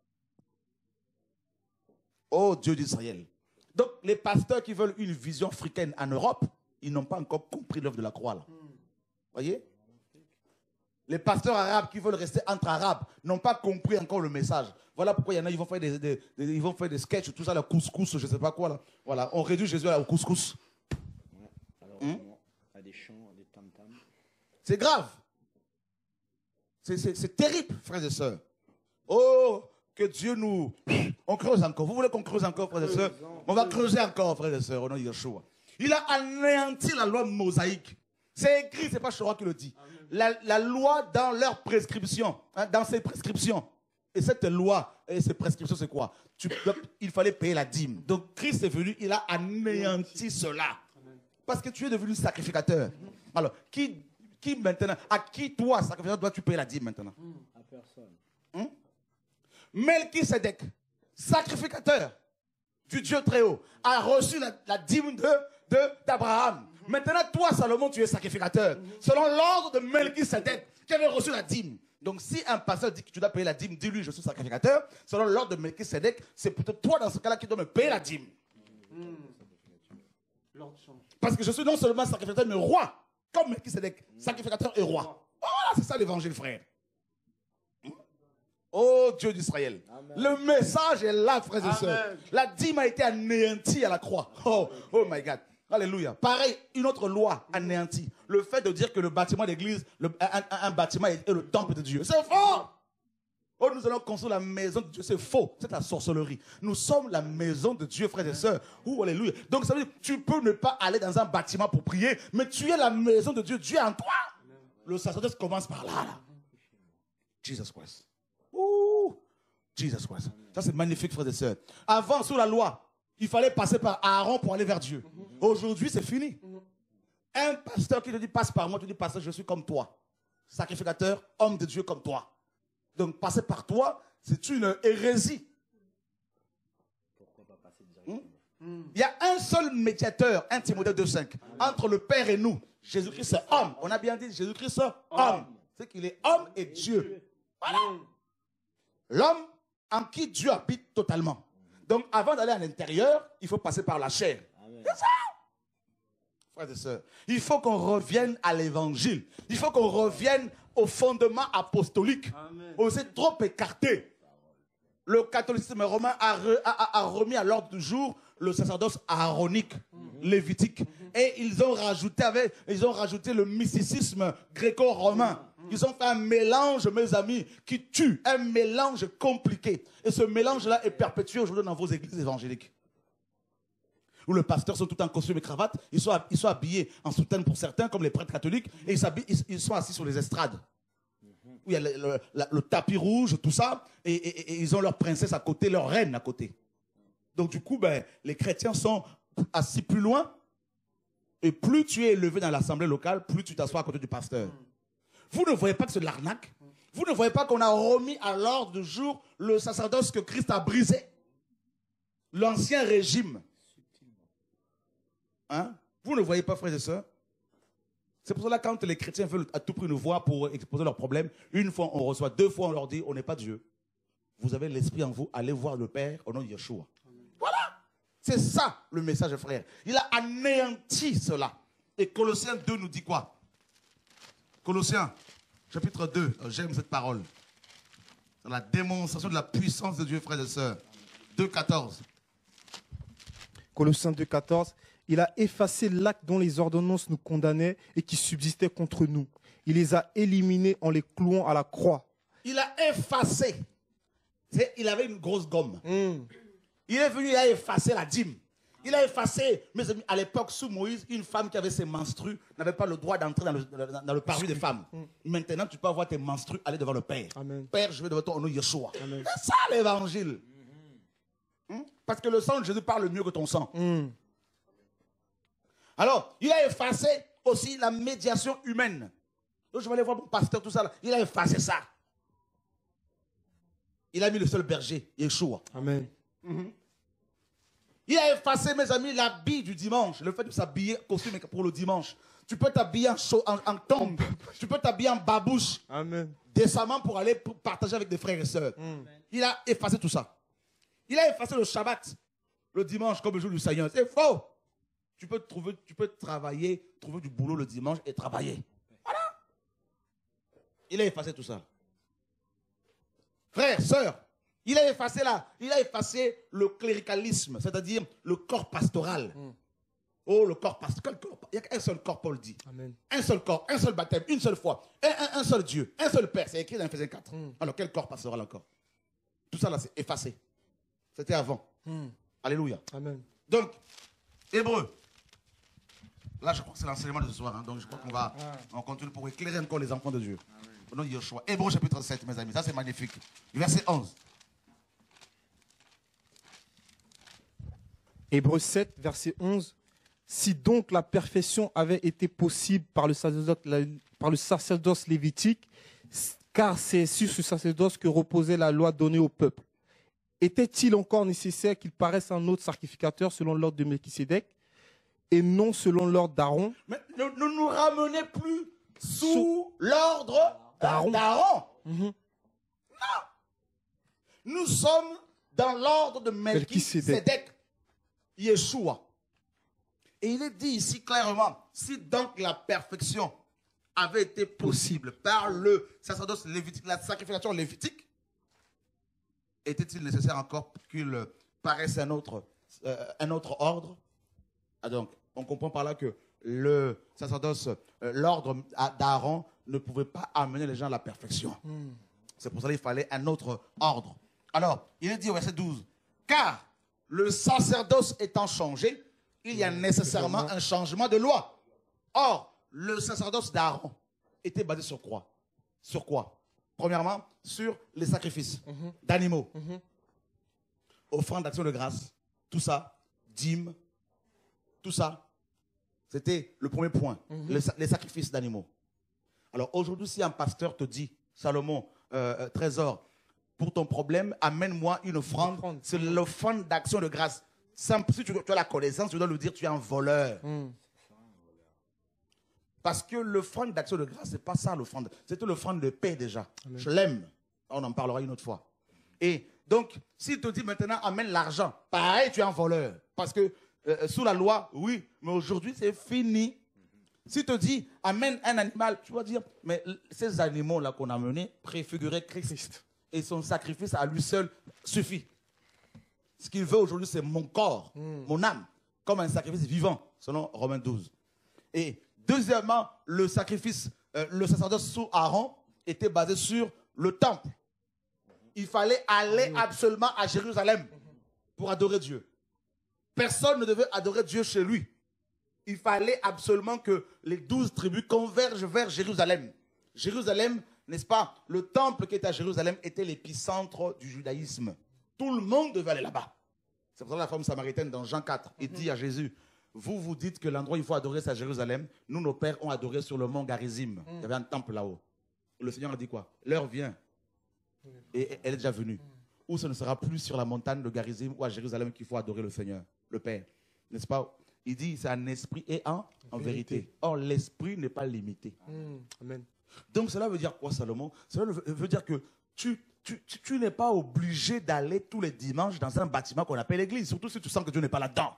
Oh Dieu d'Israël. Donc les pasteurs qui veulent une vision africaine en Europe, ils n'ont pas encore compris l'œuvre de la croix là. Voyez? Les pasteurs arabes qui veulent rester entre arabes n'ont pas compris encore le message. Voilà pourquoi il y en a, ils vont faire des sketchs, tout ça, le couscous, je ne sais pas quoi là. Voilà, on réduit Jésus au couscous. Alors, à des chants, à des tam-tams. C'est grave. C'est terrible, frères et sœurs. Oh, que Dieu nous... On creuse encore. Vous voulez qu'on creuse encore, frères et sœurs? On va creuser encore, frères et sœurs, au nom de Yeshua. Il a anéanti la loi mosaïque. C'est écrit, ce n'est pas Shora qui le dit. La loi dans leurs prescriptions, hein, dans ses prescriptions. Et cette loi et ses prescriptions, c'est quoi? Il fallait payer la dîme. Donc Christ est venu, il a anéanti cela. Parce que tu es devenu sacrificateur. Alors, qui maintenant, à qui toi, sacrificateur, dois-tu payer la dîme maintenant? À personne. Melchisedec, sacrificateur du Dieu très haut, a reçu la dîme d'Abraham. Maintenant, toi, Salomon, tu es sacrificateur. Selon l'ordre de Melchisedec, qui avait reçu la dîme. Donc, si un pasteur dit que tu dois payer la dîme, dis-lui, je suis sacrificateur. Selon l'ordre de Melchisedec, c'est plutôt toi, dans ce cas-là, qui dois me payer la dîme. Parce que je suis non seulement sacrificateur, mais roi. Comme Melchisedec, sacrificateur et roi. Oh, voilà, c'est ça l'évangile, frère. Oh Dieu d'Israël. Le message est là, frères et sœurs. La dîme a été anéantie à la croix. Oh my God. Alléluia. Pareil, une autre loi anéantie. Le fait de dire que le bâtiment d'église, un bâtiment est le temple de Dieu. C'est faux. Oh, nous allons construire la maison de Dieu. C'est faux. C'est la sorcellerie. Nous sommes la maison de Dieu, frères et sœurs. Oh, alléluia. Donc, ça veut dire que tu peux ne pas aller dans un bâtiment pour prier, mais tu es la maison de Dieu. Dieu est en toi. Le sacerdoce commence par là. Jesus Christ. Ouh. Jesus Christ. Ça, c'est magnifique, frères et sœurs. Avant, sous la loi, il fallait passer par Aaron pour aller vers Dieu. Aujourd'hui, c'est fini. Un pasteur qui te dit passe par moi, tu dis pasteur, je suis comme toi. Sacrificateur, homme de Dieu comme toi. Donc passer par toi, c'est une hérésie. Pourquoi pas passer directement? Il y a un seul médiateur, 1 Timothée 2,5, entre le Père et nous. Jésus-Christ est homme. On a bien dit Jésus-Christ est homme. C'est qu'il est homme et Dieu. Voilà. L'homme en qui Dieu habite totalement. Donc, avant d'aller à l'intérieur, il faut passer par la chair. C'est ça. Frères et sœurs, il faut qu'on revienne à l'évangile. Il faut qu'on revienne au fondement apostolique. On s'est trop écarté. Le catholicisme romain a remis à l'ordre du jour le sacerdoce aaronique, lévitique. Et ils ont rajouté le mysticisme gréco-romain. Ils ont fait un mélange, mes amis, qui tue. Un mélange compliqué. Et ce mélange-là est perpétué aujourd'hui dans vos églises évangéliques. Où les pasteurs sont tout en costume et cravate. Ils sont habillés en soutane pour certains, comme les prêtres catholiques. Et ils sont assis sur les estrades. Où il y a le tapis rouge, tout ça. Et ils ont leur princesse à côté, leur reine à côté. Donc du coup, les chrétiens sont assis plus loin. Et plus tu es élevé dans l'assemblée locale, plus tu t'assois à côté du pasteur. Vous ne voyez pas que c'est de l'arnaque? Vous ne voyez pas qu'on a remis à l'ordre du jour le sacerdoce que Christ a brisé? L'ancien régime. Hein? Vous ne voyez pas, frères et sœurs? C'est pour cela que quand les chrétiens veulent à tout prix nous voir pour exposer leurs problèmes, une fois on reçoit, deux fois on leur dit, on n'est pas Dieu. Vous avez l'esprit en vous, allez voir le Père au nom de Yeshua. Voilà. C'est ça le message, frère. Il a anéanti cela. Et Colossiens 2 nous dit quoi? Colossiens, chapitre 2, j'aime cette parole. C'est la démonstration de la puissance de Dieu, frères et sœurs. 2,14. Colossiens 2,14. Il a effacé l'acte dont les ordonnances nous condamnaient et qui subsistait contre nous. Il les a éliminés en les clouant à la croix. Il a effacé. Il avait une grosse gomme. Il est venu, il a effacé la dîme. Il a effacé, mes amis, à l'époque, sous Moïse, une femme qui avait ses menstrues n'avait pas le droit d'entrer dans le parvis des femmes. Maintenant, tu peux avoir tes menstrues, aller devant le Père. Amen. Père, je vais devant toi au nom de Yeshua. Amen. C'est ça l'évangile. Parce que le sang de Jésus parle mieux que ton sang. Alors, il a effacé aussi la médiation humaine. Donc, je vais aller voir mon pasteur, tout ça. Là. Il a effacé ça. Il a mis le seul berger, Yeshua. Amen. Il a effacé, mes amis, l'habit du dimanche. Le fait de s'habiller costume pour le dimanche. Tu peux t'habiller en tombe. Tu peux t'habiller en babouche. Amen. Décemment pour aller partager avec des frères et sœurs. Il a effacé tout ça. Il a effacé le Shabbat, le dimanche comme le jour du Seigneur. C'est faux. Tu peux travailler, trouver du boulot le dimanche et travailler. Voilà. Il a effacé tout ça. Frères, sœurs, il a effacé le cléricalisme, c'est-à-dire le corps pastoral. Oh, le corps pastoral. Il n'y a qu'un seul corps, Paul dit. Amen. Un seul corps, un seul baptême, une seule foi. Un seul Dieu, un seul Père. C'est écrit dans Ephésiens 4. Alors, quel corps pastoral encore? Tout ça là, c'est effacé. C'était avant. Alléluia. Amen. Donc, Hébreu. Là, je crois que c'est l'enseignement de ce soir. Hein, donc, je crois qu'on continue pour éclairer encore les enfants de Dieu. Au nom de Yeshua. Hébreu chapitre 7, mes amis. Ça, c'est magnifique. Verset 11. Hébreux 7, verset 11. Si donc la perfection avait été possible par le sacerdoce lévitique, car c'est sur ce sacerdoce que reposait la loi donnée au peuple, était-il encore nécessaire qu'il paraisse un autre sacrificateur selon l'ordre de Melchisédek et non selon l'ordre d'Aaron? Mais ne nous ramenez plus sous l'ordre d'Aaron. Non. Nous sommes dans l'ordre de Melchisédek, Yeshua. Et il est dit ici clairement, si donc la perfection avait été possible par le sacerdoce lévitique, la sacrification lévitique, était-il nécessaire encore qu'il paraisse un autre ordre? Ah donc, on comprend par là que le sacerdoce, l'ordre d'Aaron ne pouvait pas amener les gens à la perfection. C'est pour ça qu'il fallait un autre ordre. Alors, il est dit au verset 12, car le sacerdoce étant changé, il y a nécessairement un changement de loi. Or, le sacerdoce d'Aaron était basé sur quoi? Sur quoi? Premièrement, sur les sacrifices d'animaux, offrandes d'action de grâce, tout ça, dîmes, tout ça. C'était le premier point, les sacrifices d'animaux. Alors aujourd'hui, si un pasteur te dit, Salomon, trésor, pour ton problème, amène-moi une offrande. C'est l'offrande d'action de grâce. Simple, si tu as la connaissance, tu dois lui dire tu es un voleur. Parce que l'offrande d'action de grâce, ce n'est pas ça l'offrande. C'était l'offrande de paix déjà. Amen. Je l'aime. On en parlera une autre fois. Et donc, s'il te dit maintenant amène l'argent, pareil, tu es un voleur. Parce que sous la loi, oui, mais aujourd'hui c'est fini. S'il te dit amène un animal, tu vas dire, mais ces animaux-là qu'on a menés préfiguraient Christ. Et son sacrifice à lui seul suffit. Ce qu'il veut aujourd'hui, c'est mon corps, mon âme, comme un sacrifice vivant, selon Romains 12. Et deuxièmement, le sacrifice, le sacerdoce sous Aaron était basé sur le temple. Il fallait aller absolument à Jérusalem pour adorer Dieu. Personne ne devait adorer Dieu chez lui. Il fallait absolument que les 12 tribus convergent vers Jérusalem. Jérusalem, n'est-ce pas, le temple qui était à Jérusalem était l'épicentre du judaïsme. Tout le monde devait aller là-bas. C'est pour ça que la femme samaritaine dans Jean 4, il dit à Jésus, vous dites que l'endroit où il faut adorer c'est à Jérusalem. Nous, nos pères ont adoré sur le mont Garizim. Il y avait un temple là-haut. Le Seigneur a dit quoi? L'heure vient. Et elle est déjà venue. Ou ce ne sera plus sur la montagne de Garizim ou à Jérusalem qu'il faut adorer le Seigneur, le Père. N'est-ce pas? Il dit c'est un esprit et en vérité. Or, l'esprit n'est pas limité. Amen. Donc, cela veut dire quoi, Salomon? Cela veut dire que tu n'es pas obligé d'aller tous les dimanches dans un bâtiment qu'on appelle l'église, surtout si tu sens que Dieu n'est pas là-dedans.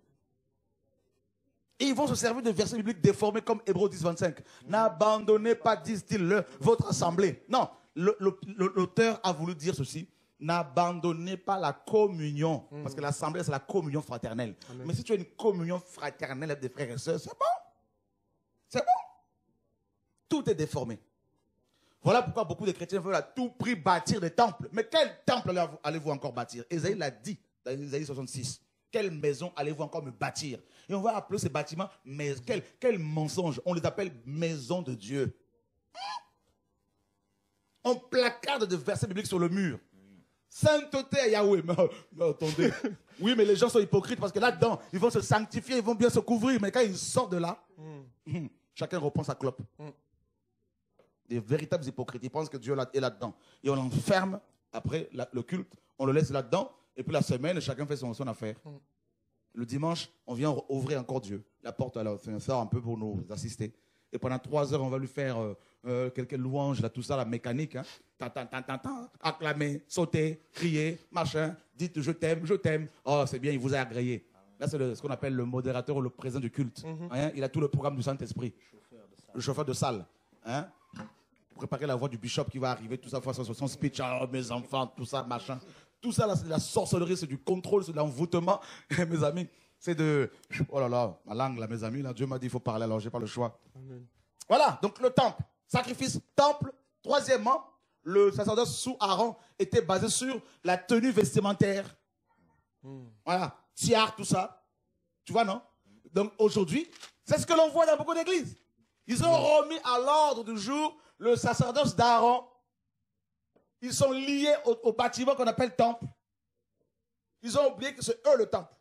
Et ils vont se servir de versets bibliques déformés comme Hébreux 10, 25. N'abandonnez pas, disent-ils, votre assemblée. Non, l'auteur a voulu dire ceci. N'abandonnez pas la communion. Parce que l'assemblée, c'est la communion fraternelle. Amen. Mais si tu as une communion fraternelle avec des frères et sœurs, c'est bon. C'est bon. Tout est déformé. Voilà pourquoi beaucoup de chrétiens veulent à tout prix bâtir des temples. Mais quel temple allez-vous encore bâtir? Ésaïe l'a dit dans Ésaïe 66. Quelle maison allez-vous encore me bâtir? Et on va appeler ces bâtiments, mais quel mensonge. On les appelle maisons de Dieu. On placarde de versets bibliques sur le mur. Sainteté à Yahweh. Mais attendez. Oui, mais les gens sont hypocrites parce que là-dedans, ils vont se sanctifier, ils vont bien se couvrir. Mais quand ils sortent de là, chacun reprend sa clope. Des véritables hypocrites. Ils pensent que Dieu est là-dedans. Et on l'enferme. Après le culte, on le laisse là-dedans. Et puis la semaine, chacun fait son affaire. Le dimanche, on vient ouvrir encore Dieu. La porte, alors, c'est un peu pour nous assister. Et pendant 3 heures, on va lui faire quelques louanges, là, tout ça, la mécanique. Hein. Acclamer, sauter, crier, machin. Dites je t'aime, je t'aime. Oh, c'est bien, il vous a agréé. Là, c'est ce qu'on appelle le modérateur ou le président du culte. Hein. Il a tout le programme du Saint-Esprit. Le chauffeur de salle. Hein. Préparer la voix du bishop qui va arriver, tout ça, son speech. Oh, mes enfants, tout ça, machin. Tout ça, là, c'est de la sorcellerie, c'est du contrôle, c'est de l'envoûtement. Mes amis, c'est de... Oh là là, ma langue, là, mes amis, là, Dieu m'a dit il faut parler, alors j'ai pas le choix. Amen. Voilà, donc le temple. Sacrifice, temple. Troisièmement, le sacerdoce sous Aaron était basé sur la tenue vestimentaire. Voilà, tiare, tout ça. Tu vois, non? Donc aujourd'hui, c'est ce que l'on voit dans beaucoup d'églises. Ils ont remis à l'ordre du jour le sacerdoce d'Aaron. Ils sont liés au bâtiment qu'on appelle temple. Ils ont oublié que c'est eux le temple.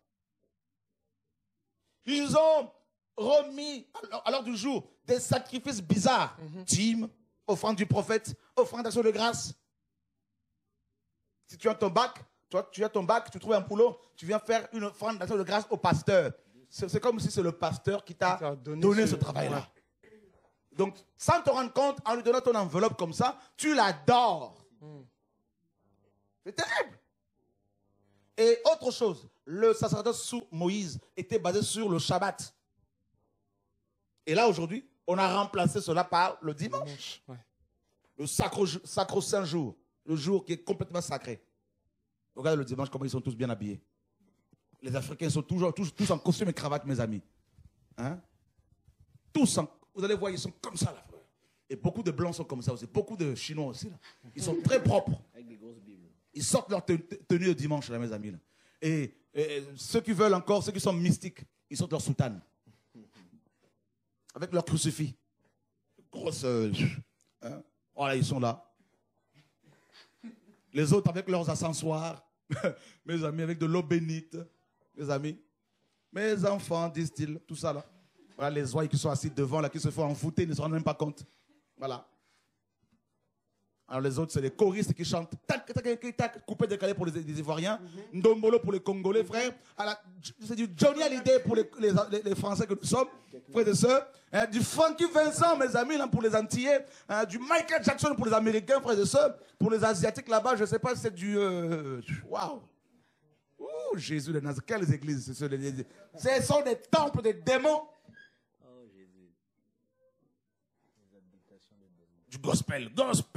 Ils ont remis à l'ordre du jour des sacrifices bizarres. Dîmes, offrande du prophète, offrande d'action de grâce. Si tu as ton bac, tu trouves un boulot, tu viens faire une offrande d'action de grâce au pasteur. C'est comme si c'est le pasteur qui t'a donné ce travail-là. Donc, sans te rendre compte, en lui donnant ton enveloppe comme ça, tu l'adores. C'est terrible. Et autre chose, le sacerdoce sous Moïse était basé sur le Shabbat. Et là, aujourd'hui, on a remplacé cela par le dimanche. Le sacro-saint jour. Le jour qui est complètement sacré. Regardez le dimanche, comment ils sont tous bien habillés. Les Africains sont tous en costume et cravate, mes amis. Hein? Vous allez voir, ils sont comme ça, là. Et beaucoup de Blancs sont comme ça aussi. Beaucoup de Chinois aussi, là. Ils sont très propres. Avec des grosses bibles. Ils sortent leur tenue de dimanche, là, mes amis. Là. Et ceux qui veulent encore, ceux qui sont mystiques, ils sortent leur soutane. Avec leur crucifix. Grosse... hein? Voilà, ils sont là. Les autres avec leurs ascensoirs. Mes amis, avec de l'eau bénite. Mes amis. Mes enfants, disent-ils, tout ça là. Voilà les oies qui sont assis devant, là, qui se font enfouter, ils ne se rendent même pas compte. Voilà. Alors les autres, c'est les choristes qui chantent. Tac, tac, tac, tac, coupé décalé pour les Ivoiriens. Ndombolo pour les Congolais, frère. C'est du Johnny Hallyday pour les Français que nous sommes, frères et sœurs. Du Frankie Vincent, mes amis, là, pour les Antillais. Du Michael Jackson pour les Américains, frères et sœurs. Pour les Asiatiques là-bas, je ne sais pas si c'est du... Waouh! Oh, Jésus de Nazareth, quelles églises? Ce sont des temples des démons. Du gospel.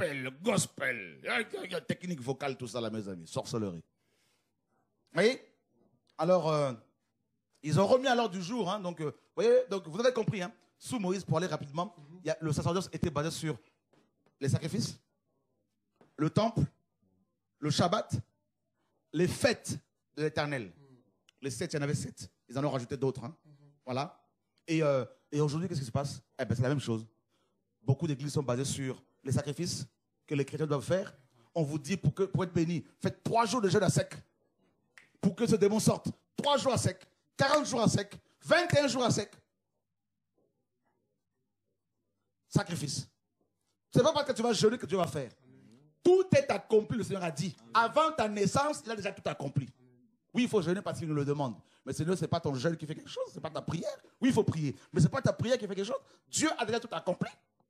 Technique vocale, tout ça, là, mes amis. Sorcellerie. Vous voyez? Alors, ils ont remis à l'ordre du jour. Hein, donc, vous voyez, donc, vous avez compris. Hein, sous Moïse, pour aller rapidement, le sacerdoce était basé sur les sacrifices, le temple, le Shabbat, les fêtes de l'Éternel. Les 7, il y en avait 7. Ils en ont rajouté d'autres. Hein, voilà. Et aujourd'hui, qu'est-ce qui se passe? Eh ben, c'est la même chose. Beaucoup d'églises sont basées sur les sacrifices que les chrétiens doivent faire. On vous dit, pour être béni, faites 3 jours de jeûne à sec. Pour que ce démon sorte. 3 jours à sec, 40 jours à sec, 21 jours à sec. Sacrifice. Ce n'est pas parce que tu vas jeûner que Dieu va faire. Tout est accompli, le Seigneur a dit. Avant ta naissance, il a déjà tout accompli. Oui, il faut jeûner parce qu'il nous le demande. Mais Seigneur, ce n'est pas ton jeûne qui fait quelque chose, ce n'est pas ta prière. Oui, il faut prier. Mais ce n'est pas ta prière qui fait quelque chose. Dieu a déjà tout accompli.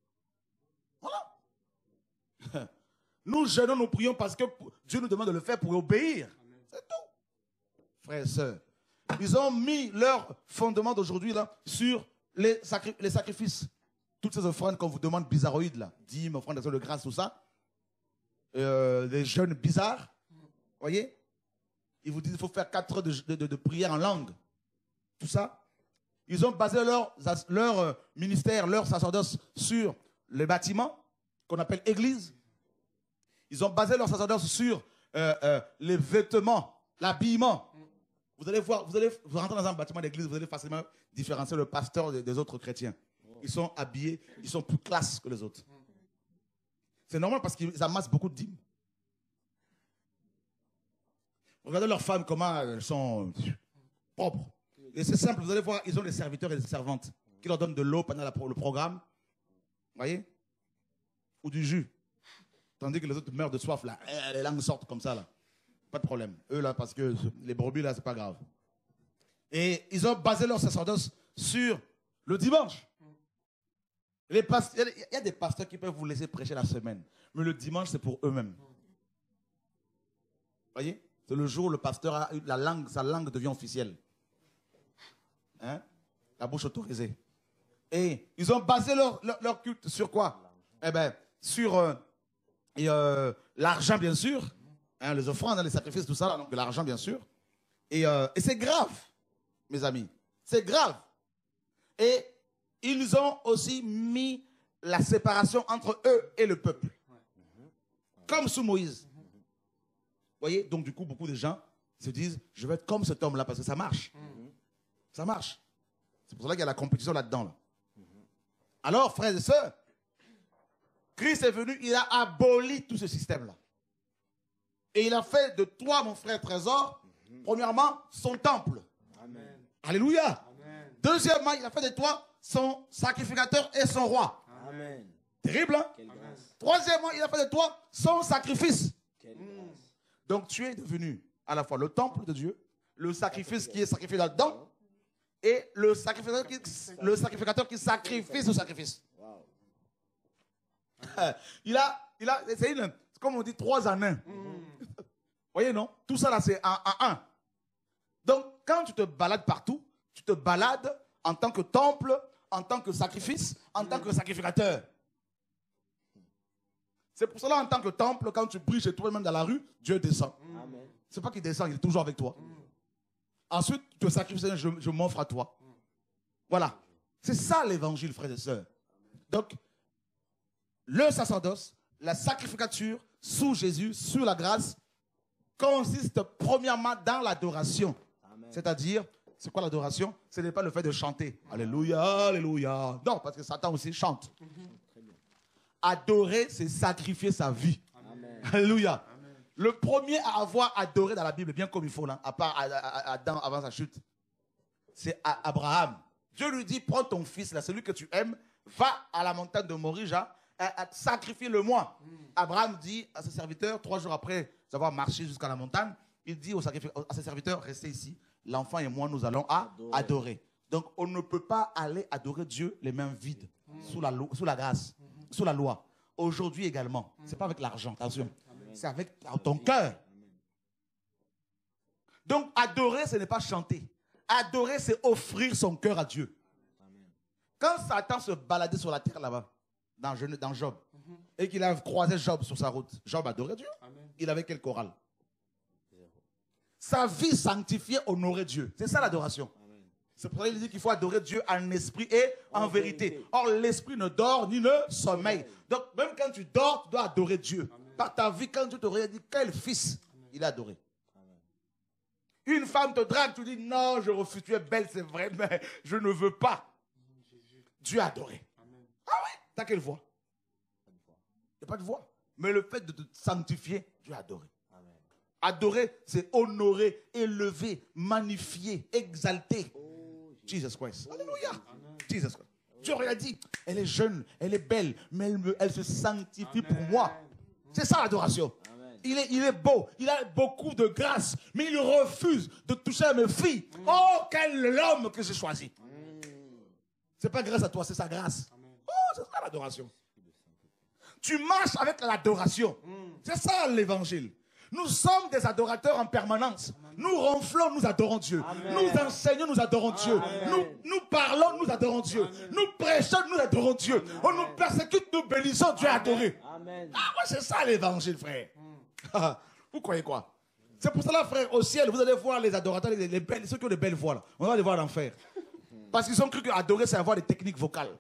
Voilà. Nous jeûnons, nous prions parce que Dieu nous demande de le faire pour obéir. C'est tout. Frères et sœurs, ils ont mis leur fondement d'aujourd'hui là sur les sacrifices. Toutes ces offrandes qu'on vous demande bizarroïdes là, dîmes, offrandes d'action de grâce, tout ça. Des jeûnes bizarres. Voyez? Ils vous disent qu'il faut faire 4 heures de prière en langue. Tout ça. Ils ont basé leur ministère, leur sacerdoce sur les bâtiments qu'on appelle église. Ils ont basé leur sacerdoce sur les vêtements, l'habillement. Vous allez voir, vous rentrez dans un bâtiment d'église, vous allez facilement différencier le pasteur des autres chrétiens. Ils sont habillés, ils sont plus classe que les autres. C'est normal parce qu'ils amassent beaucoup de dîmes. Regardez leurs femmes, comment elles sont propres. Et c'est simple, vous allez voir, ils ont des serviteurs et des servantes qui leur donnent de l'eau pendant le programme. Vous voyez? Ou du jus. Tandis que les autres meurent de soif, là. Les langues sortent comme ça, là. Pas de problème. Eux, là, parce que les brebis, là, c'est pas grave. Et ils ont basé leur sacerdoce sur le dimanche. Il y a des pasteurs qui peuvent vous laisser prêcher la semaine. Mais le dimanche, c'est pour eux-mêmes. Vous voyez? C'est le jour où le pasteur a sa langue devient officielle. Hein? La bouche autorisée. Et ils ont basé leur culte sur quoi? Eh bien, sur l'argent, bien sûr. Hein, les offrandes, les sacrifices, tout ça. Là, donc l'argent, bien sûr. Et c'est grave, mes amis. C'est grave. Et ils ont aussi mis la séparation entre eux et le peuple. Comme sous Moïse. Vous voyez? Donc, du coup, beaucoup de gens se disent, je vais être comme cet homme-là parce que ça marche. Ça marche. C'est pour cela qu'il y a la compétition là-dedans. Là. Alors, frères et sœurs, Christ est venu, il a aboli tout ce système-là. Et il a fait de toi, mon frère Trésor, premièrement, son temple. Amen. Alléluia. Amen. Deuxièmement, il a fait de toi son sacrificateur et son roi. Amen. Terrible, hein? Troisièmement, il a fait de toi son sacrifice. Donc, tu es devenu à la fois le temple de Dieu, le sacrifice qui est sacrifié là-dedans, et le sacrificateur qui sacrifie ce sacrifice. Wow. C'est comme on dit, 3 en 1. Vous voyez, non? Tout ça là, c'est un. Donc, quand tu te balades partout, tu te balades en tant que temple, en tant que sacrifice, en tant que sacrificateur. C'est pour cela, en tant que temple, quand tu pries chez toi, même dans la rue, Dieu descend. C'est pas qu'il descend, il est toujours avec toi. Ensuite, tu te sacrifies, je m'offre à toi. Voilà. C'est ça l'évangile, frères et sœurs. Donc, le sacerdoce, la sacrificature sous Jésus, sous la grâce, consiste premièrement dans l'adoration. C'est-à-dire, c'est quoi l'adoration? Ce n'est pas le fait de chanter. Alléluia, alléluia. Non, parce que Satan aussi chante. Adorer, c'est sacrifier sa vie. Amen. Alléluia. Amen. Le premier à avoir adoré dans la Bible, bien comme il faut, là, à part Adam avant sa chute, c'est Abraham. Dieu lui dit, prends ton fils, là, celui que tu aimes, va à la montagne de Morija, sacrifie-le-moi. Abraham dit à ses serviteurs, 3 jours après avoir marché jusqu'à la montagne, il dit à ses serviteurs, restez ici, l'enfant et moi, nous allons adorer. Donc, on ne peut pas aller adorer Dieu les mains vides, sous la grâce. Sous la loi. Aujourd'hui également. Ce n'est pas avec l'argent, attention. C'est avec ton cœur. Donc, adorer, ce n'est pas chanter. Adorer, c'est offrir son cœur à Dieu. Quand Satan se baladait sur la terre là-bas, dans Job, et qu'il a croisé Job sur sa route, Job adorait Dieu. Il avait quel choral? Sa vie sanctifiée honorait Dieu. C'est ça l'adoration. C'est pour ça qu'il dit qu'il faut adorer Dieu en esprit et en vérité. Or, l'esprit ne dort ni ne sommeille. Donc, même quand tu dors, tu dois adorer Dieu. Amen. Par ta vie, quand tu te regardes, quel fils il a adoré. Amen. Une femme te drague, tu dis non, je refuse, tu es belle, c'est vrai, mais je ne veux pas. Dieu a adoré. Amen. Ah ouais, t'as quelle voix? Il n'y a pas de voix. Mais le fait de te sanctifier, Dieu a adoré. Amen. Adorer, c'est honorer, élever, magnifier, exalter. Jesus Christ. Alléluia. Jesus Christ. Dieu aurait dit, elle est jeune, elle est belle, mais elle se sanctifie Amen. Pour moi. C'est ça l'adoration. Il est beau, il a beaucoup de grâce, mais il refuse de toucher à mes filles. Oh, quel homme que j'ai choisi. C'est pas grâce à toi, c'est sa grâce. Oh, c'est ça l'adoration. Tu marches avec l'adoration. C'est ça l'évangile. Nous sommes des adorateurs en permanence. Nous ronflons, nous adorons Dieu. Amen. Nous enseignons, nous adorons Dieu. Nous parlons, nous adorons Dieu. Amen. Nous prêchons, nous adorons Dieu. Amen. On nous persécute, nous bénissons, Dieu adoré. Amen. Ah, ouais, c'est ça l'évangile, frère. Vous croyez quoi? C'est pour cela, frère, au ciel, vous allez voir les adorateurs, ceux qui ont des belles voix, là. On va les voir en l'enfer. Parce qu'ils ont cru qu'adorer, c'est avoir des techniques vocales.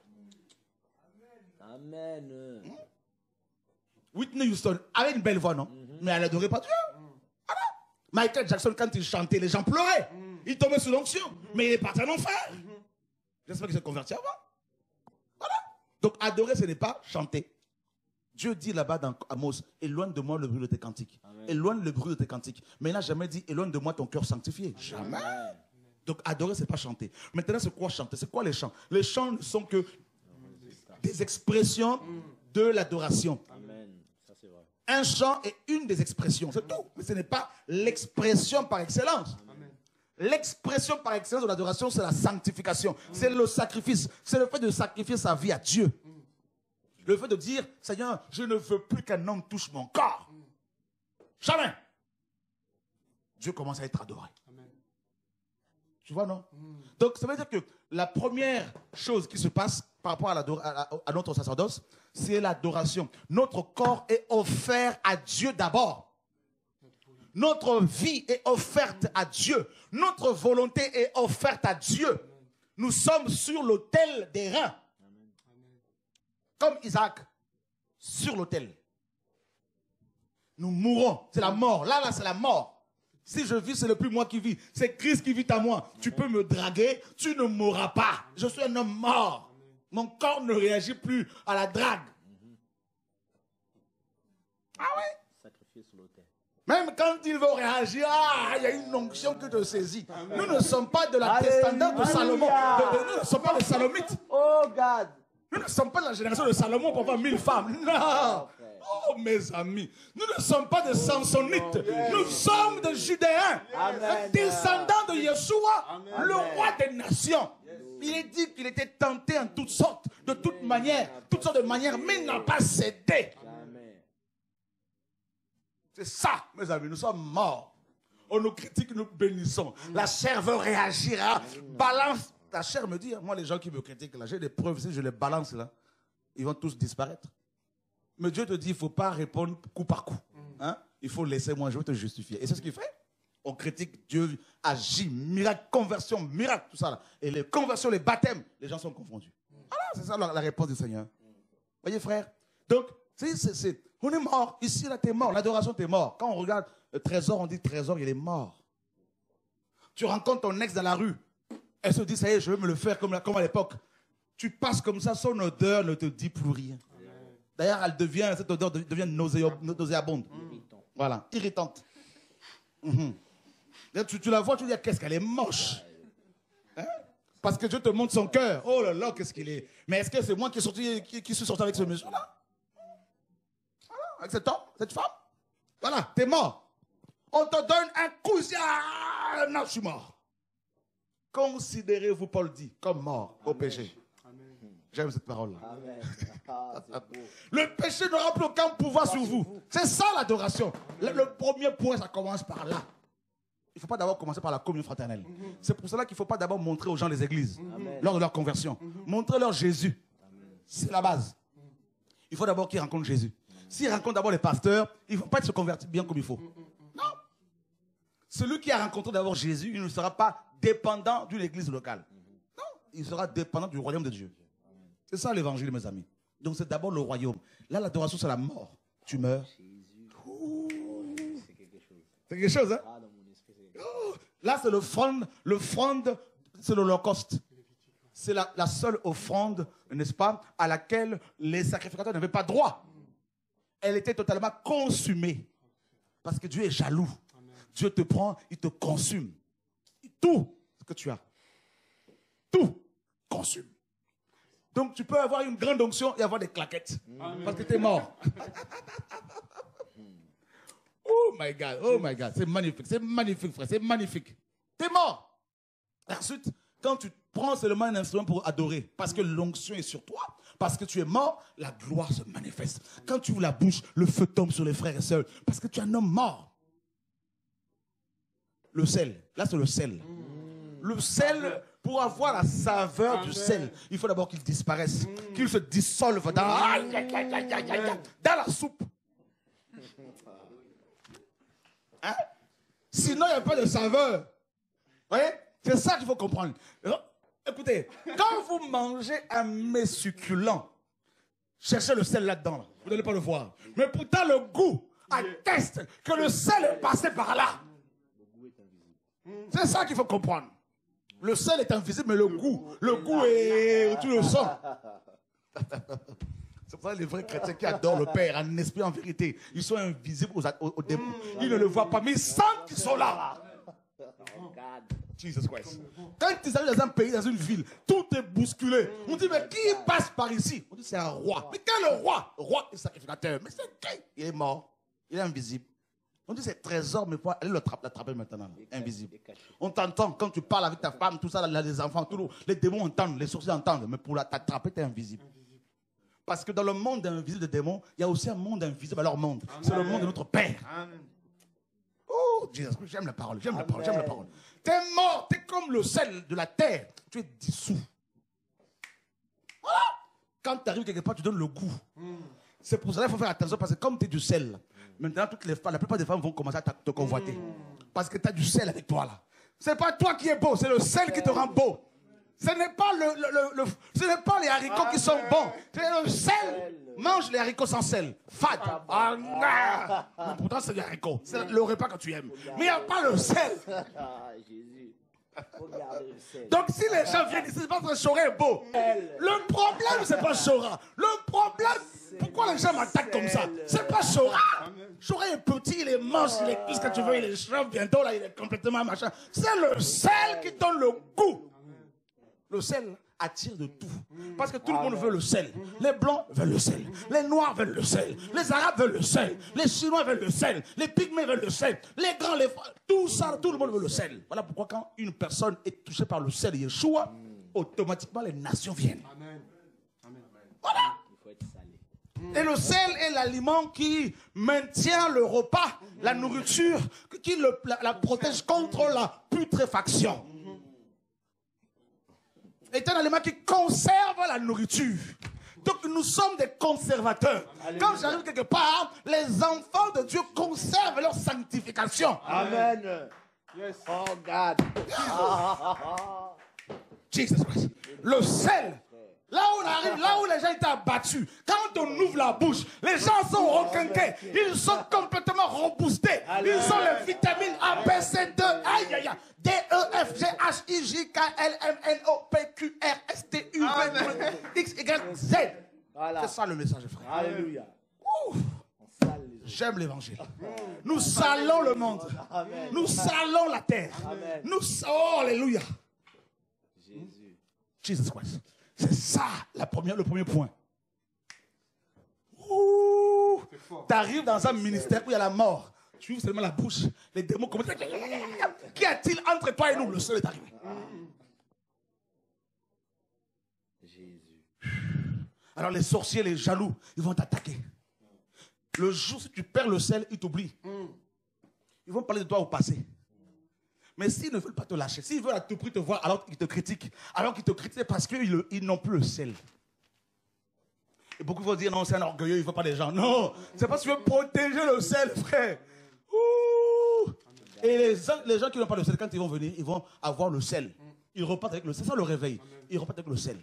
Amen. Whitney Houston avait une belle voix, non? Mais elle n'adorait pas Dieu. Ah non. Michael Jackson, quand il chantait, les gens pleuraient. Il tombait sous l'onction. Mais il est parti en enfer. J'espère qu'il s'est converti avant. Voilà. Donc adorer, ce n'est pas chanter. Dieu dit là-bas dans Amos, éloigne de moi le bruit de tes cantiques. Éloigne le bruit de tes cantiques. Mais il n'a jamais dit, éloigne de moi ton cœur sanctifié. Jamais. Donc adorer, c'est pas chanter. Maintenant, c'est quoi chanter? C'est quoi les chants? Les chants ne sont que des expressions de l'adoration. Un chant est une des expressions, c'est tout. Mais ce n'est pas l'expression par excellence. L'expression par excellence de l'adoration, c'est la sanctification. C'est le sacrifice. C'est le fait de sacrifier sa vie à Dieu. Le fait de dire, Seigneur, je ne veux plus qu'un homme touche mon corps. Jamais. Dieu commence à être adoré. Tu vois, non? Donc, ça veut dire que la première chose qui se passe par rapport à notre sacerdoce, c'est l'adoration. Notre corps est offert à Dieu d'abord. Notre vie est offerte à Dieu. Notre volonté est offerte à Dieu. Nous sommes sur l'autel des reins. Comme Isaac, sur l'autel. Nous mourrons. C'est la mort. Là, c'est la mort. Si je vis, ce n'est plus moi qui vis. C'est Christ qui vit à moi. Tu peux me draguer, tu ne mourras pas. Je suis un homme mort. Mon corps ne réagit plus à la drague. Ah oui? Même quand il veut réagir, il y a une onction qui te saisit. Nous ne sommes pas de la descendance de Salomon. Nous ne sommes pas des Salomites. Oh, God. Nous ne sommes pas de la génération de Salomon pour avoir 1000 femmes. Non. Oh, mes amis. Nous ne sommes pas des Samsonites. Nous sommes des Judéens. Descendants de Yeshua, le roi des nations. Il est dit qu'il était tenté en toutes sortes, de toutes manières, toutes sortes de manières, mais il n'a pas cédé. C'est ça, mes amis, nous sommes morts. On nous critique, nous bénissons. La chair veut réagir. Balance. La chair me dit, moi les gens qui me critiquent, là, j'ai des preuves, si je les balance là, ils vont tous disparaître. Mais Dieu te dit, il ne faut pas répondre coup par coup. Hein? Il faut laisser, moi je veux te justifier. Et c'est ce qu'il fait. On critique, Dieu agit, miracle, conversion, miracle, tout ça là. Et les conversions, les baptêmes, les gens sont confondus. Voilà, c'est ça la réponse du Seigneur. Voyez frère? Donc, on est mort. Ici, là, tu es mort. L'adoration, tu es mort. Quand on regarde le trésor, on dit trésor, il est mort. Tu rencontres ton ex dans la rue. Elle se dit, ça y est, je veux me le faire comme à l'époque. Tu passes comme ça, son odeur ne te dit plus rien. D'ailleurs, cette odeur devient nauséabonde. Voilà, irritante. Tu la vois, tu dis, qu'est-ce qu'elle est moche. Hein? Parce que Dieu te montre son cœur. Oh là là, qu'est-ce qu'il est. Mais est-ce que c'est moi qui suis sorti avec ce monsieur-là? Voilà, avec cet homme, cette femme. Voilà, t'es mort. On te donne un coup, non, je suis mort. Considérez-vous, Paul dit, comme mort au péché. J'aime cette parole-là. Le péché n'aura plus aucun pouvoir sur vous. C'est ça l'adoration. Le premier point, ça commence par là. Il ne faut pas d'abord commencer par la communion fraternelle. C'est pour cela qu'il ne faut pas d'abord montrer aux gens les églises lors de leur conversion. Montrez-leur Jésus. C'est la base. Il faut d'abord qu'ils rencontrent Jésus. S'ils rencontrent d'abord les pasteurs, ils ne vont pas se convertir bien comme il faut. Non. Celui qui a rencontré d'abord Jésus, il ne sera pas dépendant d'une église locale. Non, il sera dépendant du royaume de Dieu. C'est ça l'évangile, mes amis. Donc c'est d'abord le royaume. Là, l'adoration, c'est la mort. Tu meurs. C'est quelque chose, hein? Là, c'est l'offrande, c'est l'Holocauste. C'est la seule offrande, n'est-ce pas, à laquelle les sacrificateurs n'avaient pas droit. Elle était totalement consumée. Parce que Dieu est jaloux. Dieu te prend, il te consume. Tout ce que tu as. Tout consume. Donc tu peux avoir une grande onction et avoir des claquettes. Parce que tu es mort. Oh my God. C'est magnifique, frère. C'est magnifique. Tu es mort. Et ensuite, quand tu prends seulement un instrument pour adorer, parce que l'onction est sur toi, parce que tu es mort, la gloire se manifeste. Quand tu ouvres la bouche, le feu tombe sur les frères et sœurs, parce que tu es un homme mort. Le sel, là c'est le sel. Le sel, pour avoir la saveur du sel, il faut d'abord qu'il disparaisse, qu'il se dissolve dans la soupe. Hein? Sinon, il n'y a pas de saveur. Vous voyez? C'est ça qu'il faut comprendre. Écoutez, quand vous mangez un mets succulent, cherchez le sel là-dedans. Vous n'allez pas le voir. Mais pourtant, le goût atteste que le sel est passé par là. C'est ça qu'il faut comprendre. Le sel est invisible, mais le goût est... Tu le sens. C'est pour ça que les vrais chrétiens qui adorent le Père en esprit, en vérité, ils sont invisibles aux démons. Ils ne le voient pas, mais ils sentent qu'ils sont là. Jesus Christ. Quand ils arrivent dans un pays, dans une ville, tout est bousculé. On dit, mais qui passe par ici? On dit, c'est un roi. Mais quel est le roi? Le roi est sacrificateur. Mais c'est qui? Il est mort. Il est invisible. On dit, c'est trésor, mais il faut aller l'attraper maintenant. Invisible. On t'entend quand tu parles avec ta femme, tout ça, les enfants, tout, les démons entendent, les sorciers entendent. Mais pour t'attraper, tu es invisible. Parce que dans le monde invisible des démons, il y a aussi un monde invisible à leur monde. C'est le monde de notre Père. Amen. Oh, Jesus, j'aime la parole, j'aime la parole, j'aime la parole. Tu es mort, tu es comme le sel de la terre. Tu es dissous. Voilà. Quand tu arrives quelque part, tu donnes le goût. C'est pour ça qu'il faut faire attention parce que comme tu es du sel, maintenant toutes les femmes, la plupart des femmes vont commencer à te convoiter. Parce que tu as du sel avec toi là. Ce n'est pas toi qui es beau, c'est le sel qui te rend beau. Ce n'est pas, ce n'est pas les haricots qui sont bons. C'est le sel. Mange les haricots sans sel. Fade. Ah, mais pourtant, c'est des haricots. C'est le repas que tu aimes. Mais il n'y a pas le sel. Donc, si les gens viennent ici, c'est parce que Chora est beau. Le problème, c'est pas Chora. Le problème, pourquoi les gens m'attaquent comme ça? C'est pas Chora. Chora est petit, il est moche, il est tout ce que tu veux, il est chauve, bientôt là, il est complètement machin. C'est le sel qui donne le goût. Le sel attire de tout. Parce que tout le monde veut le sel. Les blancs veulent le sel. Les noirs veulent le sel. Les arabes veulent le sel. Les chinois veulent le sel. Les pygmées veulent le sel. Les grands, les frères, tout ça, tout le monde veut le sel. Voilà pourquoi quand une personne est touchée par le sel Yeshua, automatiquement les nations viennent. Voilà. Et le sel est l'aliment qui maintient le repas, la nourriture, qui la protège contre la putréfaction. Est un aliment qui conserve la nourriture. Donc nous sommes des conservateurs. Amen. Quand j'arrive quelque part, les enfants de Dieu conservent leur sanctification. Amen. Yes. Oh God. Jesus Christ. Le sel. Là où on arrive, là où les gens étaient abattus, quand on ouvre la bouche, les gens sont requinqués, ils sont complètement reboostés. Ils ont les vitamines A, B, C, D, aïe, aïe, aïe, D, E, F, G, H, I, J, K, L, M, N, O, P, Q, R, S, T, U, V, X, Y, Z. C'est ça le message, frère. Alléluia. J'aime l'évangile. Nous salons le monde. Amen. Nous salons la terre. Amen. Oh, alléluia. Jésus. Jesus Christ. C'est ça le premier point. Tu arrives dans un ministère où il y a la mort. Tu ouvres seulement la bouche. Les démons commencent à dire, qu'y a-t-il entre toi et nous? Le seul est arrivé. Jésus. Alors les sorciers, les jaloux, ils vont t'attaquer. Le jour où tu perds le sel, ils t'oublient. Ils vont parler de toi au passé. Mais s'ils ne veulent pas te lâcher, s'ils veulent à tout prix te voir alors qu'ils te critiquent, alors qu'ils te critiquent parce qu'ils n'ont plus le sel. Et beaucoup vont dire non, c'est un orgueilleux, il ne veut pas des gens. Non, c'est parce que tu veux protéger le sel, frère. Ouh. Et les gens qui n'ont pas le sel, quand ils vont venir, ils vont avoir le sel. Ils repartent avec le sel. C'est ça le réveil. Ils repartent avec le sel.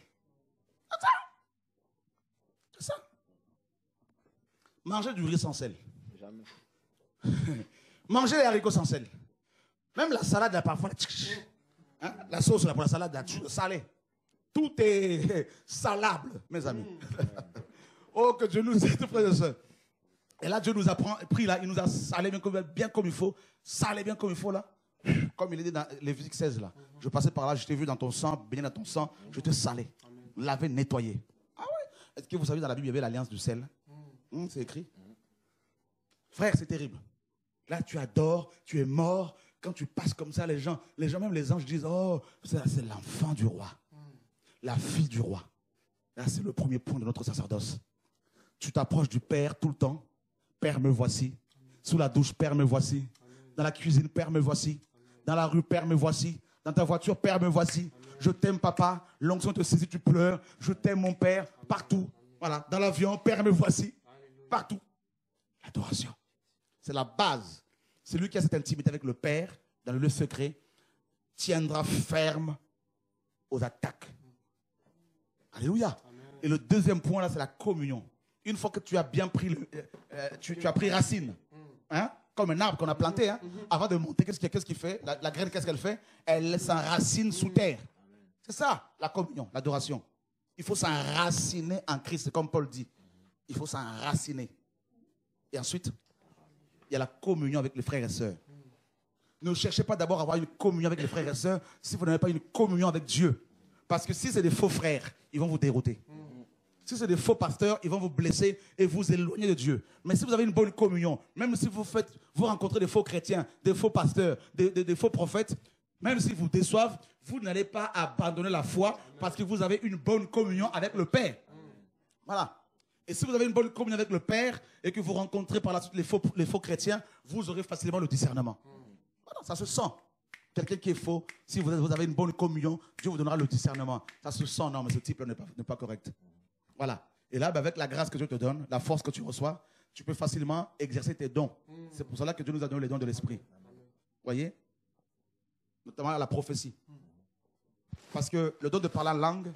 C'est ça. Manger du riz sans sel. Jamais. Manger les haricots sans sel. Même la salade, là, parfois, hein, la sauce là, pour la salade, là, salée. Tout est salable, mes amis. Oh, que Dieu nous aide, frères et sœurs. Et là, Dieu nous a pris, là, il nous a salé bien comme il faut. Salé bien comme il faut, là. Comme il est dit dans Lévitique 16, là. Je passais par là, je t'ai vu dans ton sang, baigné dans ton sang, je t'ai salé, lavé, nettoyé. Ah ouais? Est-ce que vous savez, dans la Bible, il y avait l'alliance du sel? C'est écrit. Frère, c'est terrible. Là, tu adores, tu es mort. Quand tu passes comme ça, les gens, même les anges disent, oh, c'est l'enfant du roi. La fille du roi. Là, c'est le premier point de notre sacerdoce. Tu t'approches du Père tout le temps. Père, me voici. Sous la douche, Père, me voici. Dans la cuisine, Père, me voici. Dans la rue, Père, me voici. Dans ta voiture, Père, me voici. Je t'aime, papa. L'onction te saisit, tu pleures. Je t'aime, mon Père. Partout. Voilà. Dans l'avion, Père, me voici. Partout. L'adoration. C'est la base. Celui qui a cette intimité avec le Père, dans le lieu secret, tiendra ferme aux attaques. Alléluia. Amen. Et le deuxième point, là, c'est la communion. Une fois que tu as bien pris, tu as pris racine, hein, comme un arbre qu'on a planté, hein, avant de monter, qu'est-ce qu'il fait? La graine, qu'est-ce qu'elle fait? Elle s'enracine sous terre. C'est ça, la communion, l'adoration. Il faut s'enraciner en Christ, comme Paul dit. il faut s'enraciner. Et ensuite, il y a la communion avec les frères et sœurs. Ne cherchez pas d'abord à avoir une communion avec les frères et sœurs si vous n'avez pas une communion avec Dieu. Parce que si c'est des faux frères, ils vont vous dérouter. Si c'est des faux pasteurs, ils vont vous blesser et vous éloigner de Dieu. Mais si vous avez une bonne communion, même si vous rencontrez des faux chrétiens, des faux pasteurs, des faux prophètes, même s'ils vous déçoivent, vous n'allez pas abandonner la foi parce que vous avez une bonne communion avec le Père. Voilà. Et si vous avez une bonne communion avec le Père et que vous rencontrez par la suite les faux chrétiens, vous aurez facilement le discernement. Voilà, ça se sent. Quelqu'un qui est faux, si vous avez une bonne communion, Dieu vous donnera le discernement. Ça se sent, non, mais ce type n'est pas correct. Voilà. Et là, avec la grâce que Dieu te donne, la force que tu reçois, tu peux facilement exercer tes dons. C'est pour cela que Dieu nous a donné les dons de l'esprit. Vous voyez? Notamment la prophétie. Parce que le don de parler en langue,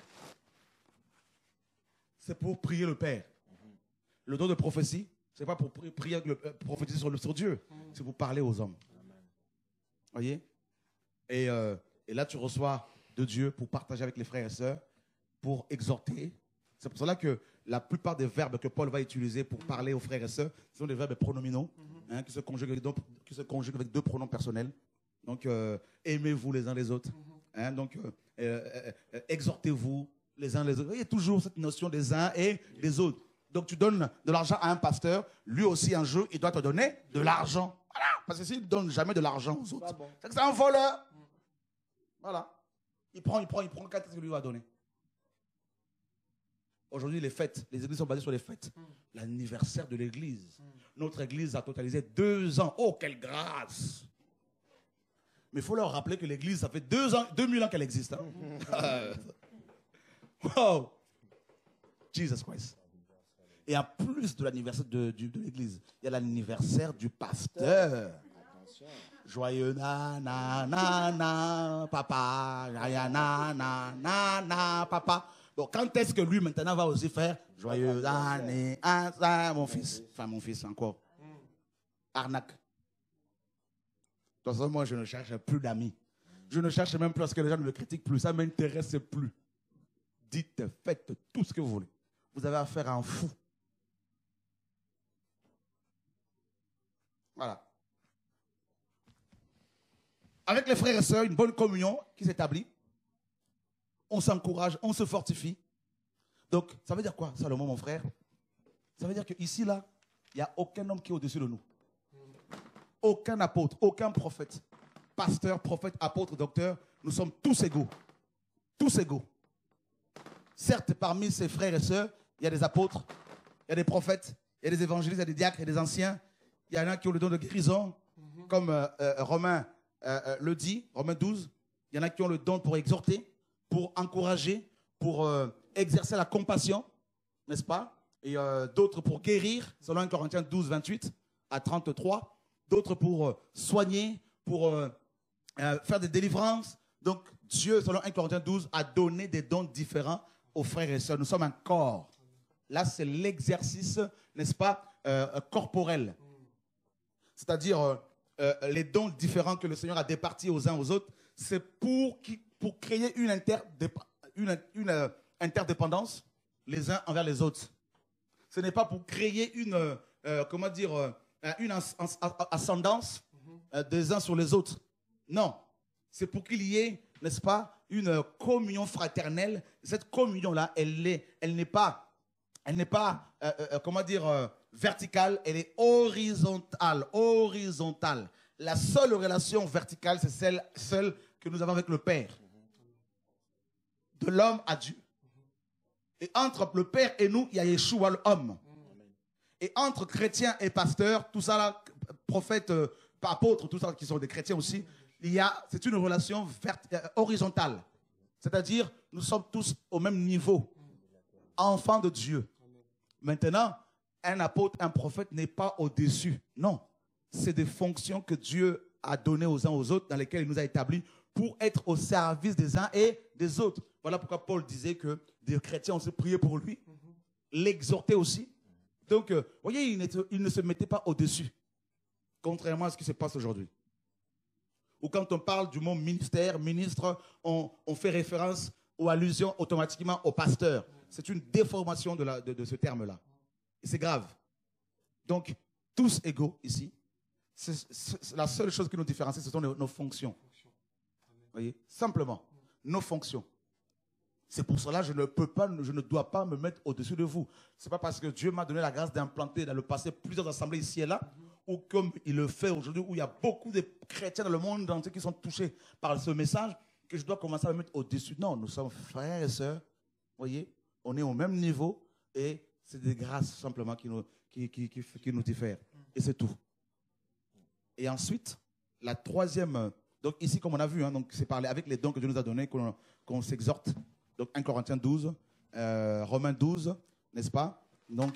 c'est pour prier le Père. Le don de prophétie, ce n'est pas pour prier, prophétiser sur Dieu. C'est pour parler aux hommes. Vous voyez? Et là, tu reçois de Dieu pour partager avec les frères et sœurs, pour exhorter. C'est pour cela que la plupart des verbes que Paul va utiliser pour parler aux frères et sœurs sont des verbes pronominaux, qui se conjuguent avec deux pronoms personnels. Donc, aimez-vous les uns les autres. Donc, exhortez-vous les uns les autres. Il y a toujours cette notion des uns et des autres. Donc, tu donnes de l'argent à un pasteur, lui aussi un jour, il doit te donner de l'argent. Voilà. Parce que s'il ne donne jamais de l'argent aux autres, c'est que c'est un voleur. Voilà. Il prend, qu'est-ce qu'il lui va donner? Aujourd'hui, les fêtes, les églises sont basées sur les fêtes. L'anniversaire de l'église. Notre église a totalisé 2 ans. Oh, quelle grâce! Mais il faut leur rappeler que l'église, ça fait 2000 ans qu'elle existe. Hein? Wow! Jesus Christ. Et en plus de l'anniversaire de l'église, il y a l'anniversaire du pasteur. Joyeux papa. Papa. Bon, quand est-ce que lui, maintenant, va aussi faire joyeux année, mon fils? Enfin, mon fils, encore. Arnaque. De toute façon, moi, je ne cherche plus d'amis. Je ne cherche même plus parce que les gens ne me critiquent plus. Ça ne m'intéresse plus. Dites, faites tout ce que vous voulez. Vous avez affaire à un fou. Voilà. Avec les frères et sœurs, une bonne communion qui s'établit. On s'encourage, on se fortifie. Donc, ça veut dire quoi, Salomon, mon frère? Ça veut dire qu'ici, là, il n'y a aucun homme qui est au-dessus de nous. Aucun apôtre, aucun prophète. Pasteur, prophète, apôtre, docteur, nous sommes tous égaux. Tous égaux. Certes, parmi ces frères et sœurs, il y a des apôtres, il y a des prophètes, il y a des évangélistes, il y a des diacres, il y a des anciens. Il y en a qui ont le don de guérison, comme Romain le dit, Romains 12. Il y en a qui ont le don pour exhorter, pour encourager, pour exercer la compassion, n'est-ce pas? Et d'autres pour guérir, selon 1 Corinthiens 12, 28 à 33. D'autres pour soigner, pour faire des délivrances. Donc, Dieu, selon 1 Corinthiens 12, a donné des dons différents aux frères et sœurs. Nous sommes un corps. Là, c'est l'exercice, n'est-ce pas, corporel. C'est-à-dire, les dons différents que le Seigneur a départis aux uns aux autres, c'est pour créer une interdépendance les uns envers les autres. Ce n'est pas pour créer une ascendance des uns sur les autres. Non, c'est pour qu'il y ait, n'est-ce pas, une communion fraternelle. Cette communion-là, elle n'est pas verticale, elle est horizontale. Horizontale. La seule relation verticale, c'est celle que nous avons avec le Père. De l'homme à Dieu. Et entre le Père et nous, il y a Yeshua, l'homme. Et entre chrétiens et pasteurs, tout ça là, prophètes, apôtres, tout ça qui sont des chrétiens aussi, c'est une relation horizontale. C'est-à-dire, nous sommes tous au même niveau. Enfants de Dieu. Maintenant, un apôtre, un prophète n'est pas au-dessus. Non. C'est des fonctions que Dieu a données aux uns aux autres, dans lesquelles il nous a établis pour être au service des uns et des autres. Voilà pourquoi Paul disait que des chrétiens ont se prié pour lui, l'exhorter aussi. Donc, vous voyez, il ne se mettait pas au-dessus, contrairement à ce qui se passe aujourd'hui. Ou quand on parle du mot ministère, ministre, on fait référence ou allusion automatiquement au pasteur. C'est une déformation de ce terme-là. Et c'est grave. Donc, tous égaux ici. La seule chose qui nous différencie, ce sont nos fonctions. Vous voyez? Simplement, nos fonctions. C'est pour cela que je ne dois pas me mettre au-dessus de vous. Ce n'est pas parce que Dieu m'a donné la grâce d'implanter dans le passé plusieurs assemblées ici et là, ou comme il le fait aujourd'hui, où il y a beaucoup de chrétiens dans le monde entier qui sont touchés par ce message, que je dois commencer à me mettre au-dessus. Non, nous sommes frères et sœurs. Vous voyez? On est au même niveau et c'est des grâces simplement qui nous diffèrent. Et c'est tout. Et ensuite, la troisième, donc ici comme on a vu, donc c'est parler avec les dons que Dieu nous a donnés qu'on s'exhorte. Donc 1 Corinthiens 12, Romains 12, n'est-ce pas? Donc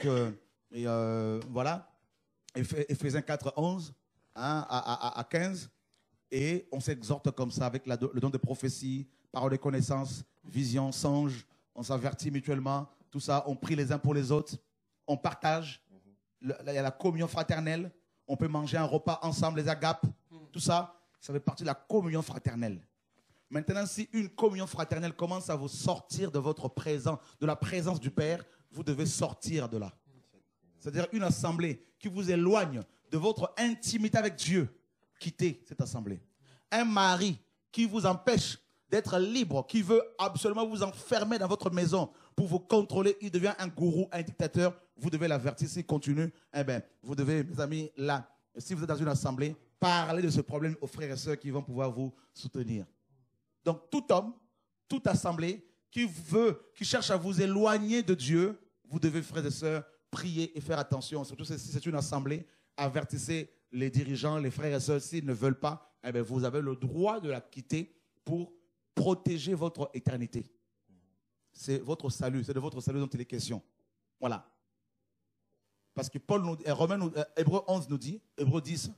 voilà, Éphésiens 4, 11 à 15. Et on s'exhorte comme ça avec le don de prophétie, parole de connaissance, vision, songe. On s'avertit mutuellement. Tout ça, on prie les uns pour les autres. On partage. Il y a la communion fraternelle. On peut manger un repas ensemble, les agapes. Tout ça, ça fait partie de la communion fraternelle. Maintenant, si une communion fraternelle commence à vous sortir de votre présent, de la présence du Père, vous devez sortir de là. C'est-à-dire une assemblée qui vous éloigne de votre intimité avec Dieu. Quittez cette assemblée. Un mari qui vous empêche d'être libre, qui veut absolument vous enfermer dans votre maison pour vous contrôler, il devient un gourou, un dictateur. Vous devez l'avertir. S'il continue, eh bien, vous devez, mes amis, là, si vous êtes dans une assemblée, parler de ce problème aux frères et sœurs qui vont pouvoir vous soutenir. Donc, tout homme, toute assemblée qui cherche à vous éloigner de Dieu, vous devez, frères et sœurs, prier et faire attention. Surtout si c'est une assemblée, avertissez les dirigeants, les frères et sœurs, s'ils ne veulent pas, eh bien, vous avez le droit de la quitter pour protéger votre éternité. C'est votre salut, c'est de votre salut dont il est question. Voilà. Parce que Paul Hébreux 11 nous dit, Hébreux 10,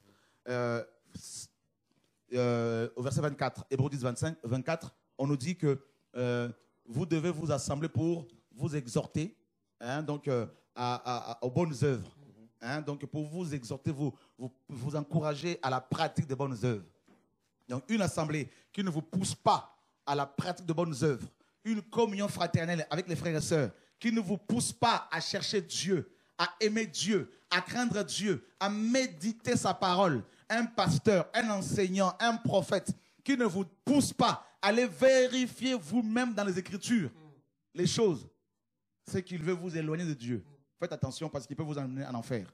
au verset 24, Hébreux 10, 24, on nous dit que vous devez vous assembler pour vous exhorter, donc aux bonnes œuvres. Donc pour vous exhorter, vous encourager à la pratique des bonnes œuvres. Donc une assemblée qui ne vous pousse pas à la pratique de bonnes œuvres, une communion fraternelle avec les frères et sœurs qui ne vous pousse pas à chercher Dieu, à aimer Dieu, à craindre Dieu, à méditer sa parole. Un pasteur, un enseignant, un prophète qui ne vous pousse pas à aller vérifier vous-même dans les Écritures les choses, c'est qu'il veut vous éloigner de Dieu. Faites attention parce qu'il peut vous emmener en enfer.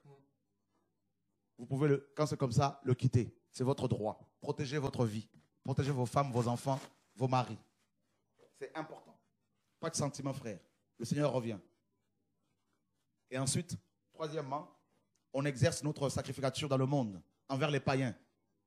Vous pouvez, quand c'est comme ça, le quitter. C'est votre droit. Protégez votre vie. Protégez vos femmes, vos enfants, vos maris. C'est important. Pas de sentiment, frère. Le Seigneur revient. Et ensuite, troisièmement, on exerce notre sacrificature dans le monde, envers les païens,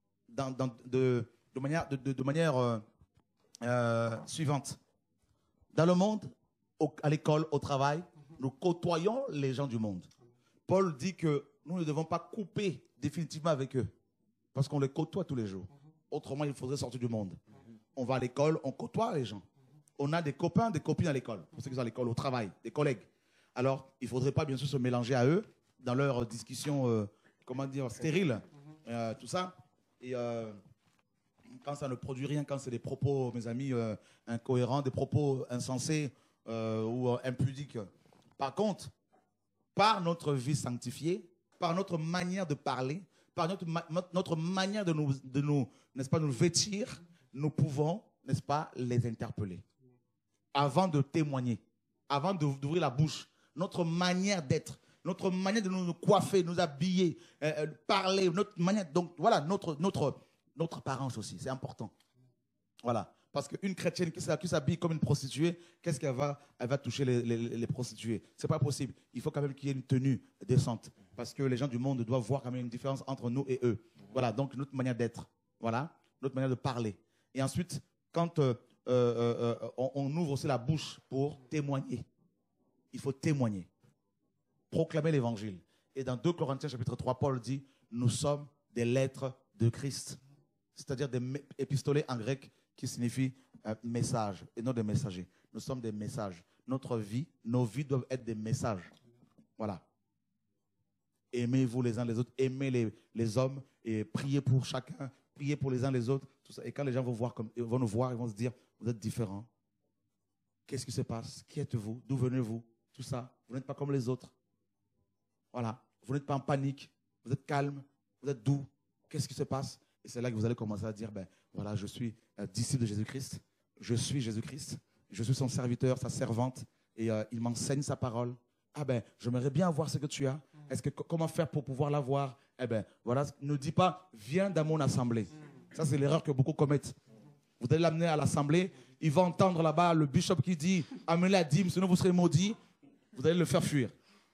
de manière suivante. Dans le monde, à l'école, au travail, nous côtoyons les gens du monde. Paul dit que nous ne devons pas couper définitivement avec eux, parce qu'on les côtoie tous les jours. Autrement, il faudrait sortir du monde. On va à l'école, on côtoie les gens. On a des copains, des copines à l'école, pour ceux qui sont à l'école, au travail, des collègues. Alors, il ne faudrait pas bien sûr se mélanger à eux dans leurs discussions, stériles, tout ça. Et quand ça ne produit rien, quand c'est des propos, mes amis, incohérents, des propos insensés ou impudiques. Par contre, par notre vie sanctifiée, par notre manière de parler, par notre manière de nous, n'est-ce pas, nous vêtir, nous pouvons, n'est-ce pas, les interpeller. Avant de témoigner, avant d'ouvrir la bouche, notre manière d'être, notre manière de nous coiffer, nous habiller, parler, notre manière, donc voilà, notre apparence aussi, c'est important. Voilà, parce qu'une chrétienne qui s'habille comme une prostituée, qu'est-ce qu'elle va? Elle va toucher les prostituées. C'est pas possible. Il faut quand même qu'il y ait une tenue décente, parce que les gens du monde doivent voir quand même une différence entre nous et eux. Voilà, donc notre manière d'être, voilà, notre manière de parler. Et ensuite, quand on ouvre aussi la bouche pour témoigner, il faut témoigner, proclamer l'évangile. Et dans 2 Corinthiens chapitre 3, Paul dit, nous sommes des lettres de Christ. C'est-à-dire des épistolets en grec qui signifie message et non des messagers. Nous sommes des messages. Notre vie, nos vies doivent être des messages. Voilà. Aimez-vous les uns les autres, aimez les hommes et priez pour chacun, priez pour les uns les autres. Tout ça. Et quand les gens vont nous voir, ils vont se dire, vous êtes différents. Qu'est-ce qui se passe? Qui êtes-vous? D'où venez-vous? Tout ça. Vous n'êtes pas comme les autres. Voilà. Vous n'êtes pas en panique. Vous êtes calme. Vous êtes doux. Qu'est-ce qui se passe? Et c'est là que vous allez commencer à dire, ben voilà, je suis disciple de Jésus-Christ. Je suis Jésus-Christ. Je suis son serviteur, sa servante. Et il m'enseigne sa parole. Ah ben, j'aimerais bien avoir ce que tu as. Comment faire pour pouvoir l'avoir? Eh ben, voilà, ne dis pas, viens dans mon assemblée. Ça, c'est l'erreur que beaucoup commettent. Vous allez l'amener à l'assemblée. Il va entendre là-bas le bishop qui dit, amenez la dîme, sinon vous serez maudit. Vous allez le faire fuir.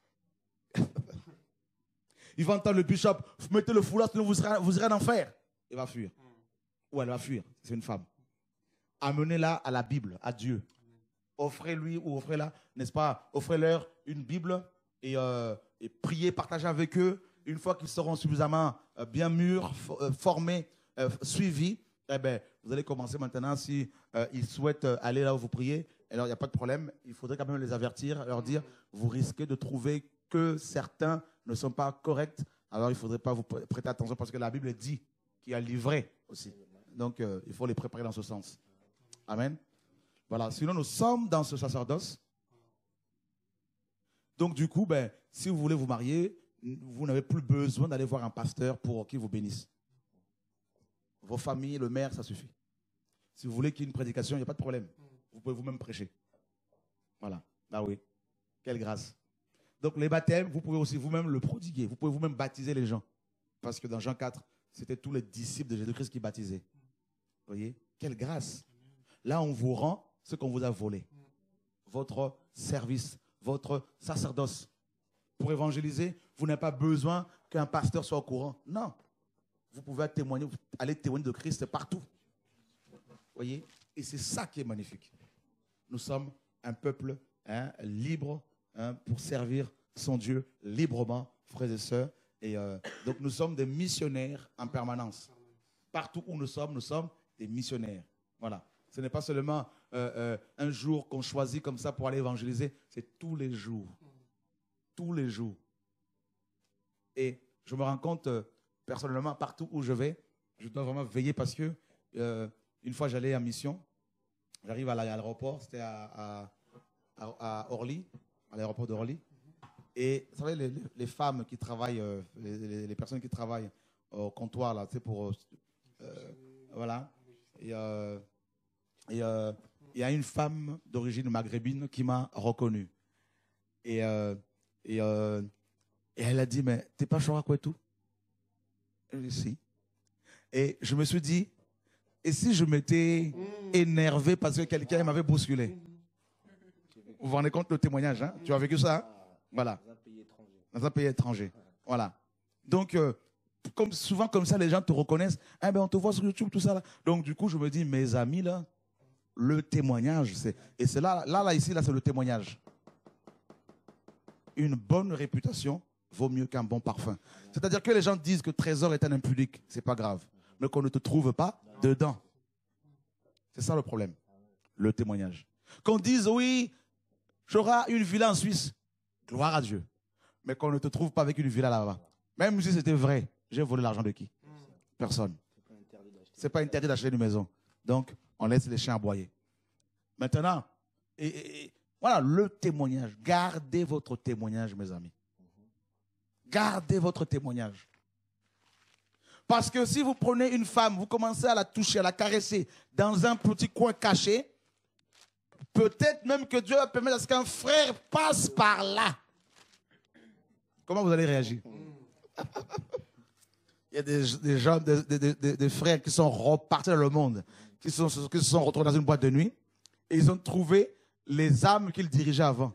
Il va entendre le bishop, mettez le foulard, sinon vous irez en enfer. Il va fuir. Ou elle va fuir. C'est une femme. Amenez-la à la Bible, à Dieu. Offrez-lui ou offrez-la, n'est-ce pas? Offrez-leur une Bible et priez, partagez avec eux. Une fois qu'ils seront suffisamment bien mûrs, formés, suivis, eh ben, vous allez commencer maintenant, si ils souhaitent aller là où vous priez, alors il n'y a pas de problème, il faudrait quand même les avertir, leur dire, vous risquez de trouver que certains ne sont pas corrects, alors il ne faudrait pas vous prêter attention parce que la Bible dit qu'il y a livré aussi. Donc il faut les préparer dans ce sens. Amen. Voilà, sinon nous sommes dans ce sacerdoce. Donc du coup, ben, si vous voulez vous marier, vous n'avez plus besoin d'aller voir un pasteur pour qu'il vous bénisse. Vos familles, le maire, ça suffit. Si vous voulez qu'il y ait une prédication, il n'y a pas de problème. Vous pouvez vous-même prêcher. Voilà. Ah oui. Quelle grâce. Donc les baptêmes, vous pouvez aussi vous-même le prodiguer. Vous pouvez vous-même baptiser les gens. Parce que dans Jean 4, c'était tous les disciples de Jésus-Christ qui baptisaient. Vous voyez? Quelle grâce. Là, on vous rend ce qu'on vous a volé. Votre service, votre sacerdoce. Pour évangéliser, vous n'avez pas besoin qu'un pasteur soit au courant. Non. Vous pouvez témoigner, aller témoigner de Christ partout. Vous voyez? Et c'est ça qui est magnifique. Nous sommes un peuple libre pour servir son Dieu librement, frères et sœurs. Et donc nous sommes des missionnaires en permanence. Partout où nous sommes des missionnaires. Voilà. Ce n'est pas seulement un jour qu'on choisit comme ça pour aller évangéliser, c'est tous les jours. Tous les jours. Et je me rends compte, personnellement, partout où je vais, je dois vraiment veiller parce que une fois j'allais en mission, j'arrive à l'aéroport, c'était à Orly, à l'aéroport d'Orly. Et vous savez, les femmes qui travaillent, les personnes qui travaillent au comptoir, là, tu sais, pour... voilà. Et il y a une femme d'origine maghrébine qui m'a reconnu. Et elle a dit, mais t'es pas Chorakoué tout? Je dit, si. Et je me suis dit, et si je m'étais énervé parce que quelqu'un m'avait bousculé? Vous vous rendez compte le témoignage, hein? Tu as vécu ça? Hein? Voilà. Dans un pays étranger. Voilà. Donc, souvent comme ça, les gens te reconnaissent. Eh ben, on te voit sur YouTube, tout ça. Là. Donc, du coup, je me dis, mes amis, là, le témoignage, et c'est là, ici, c'est le témoignage. Une bonne réputation vaut mieux qu'un bon parfum. C'est-à-dire que les gens disent que Trésor est un impudique. C'est pas grave. Mais qu'on ne te trouve pas dedans. C'est ça le problème. Le témoignage. Qu'on dise, oui, j'aurai une villa en Suisse. Gloire à Dieu. Mais qu'on ne te trouve pas avec une villa là-bas. Même si c'était vrai, j'ai volé l'argent de qui? Personne. C'est pas interdit d'acheter une maison. Donc, on laisse les chiens aboyer. Maintenant, voilà le témoignage. Gardez votre témoignage, mes amis. Gardez votre témoignage. Parce que si vous prenez une femme, vous commencez à la toucher, à la caresser dans un petit coin caché, peut-être même que Dieu va permettre à ce qu'un frère passe par là. Comment vous allez réagir? Il y a des gens, des frères qui sont repartis dans le monde, qui se sont retrouvés dans une boîte de nuit, et ils ont trouvé les âmes qu'ils dirigeaient avant.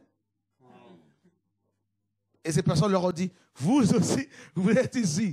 Et ces personnes leur ont dit, vous aussi, vous êtes ici.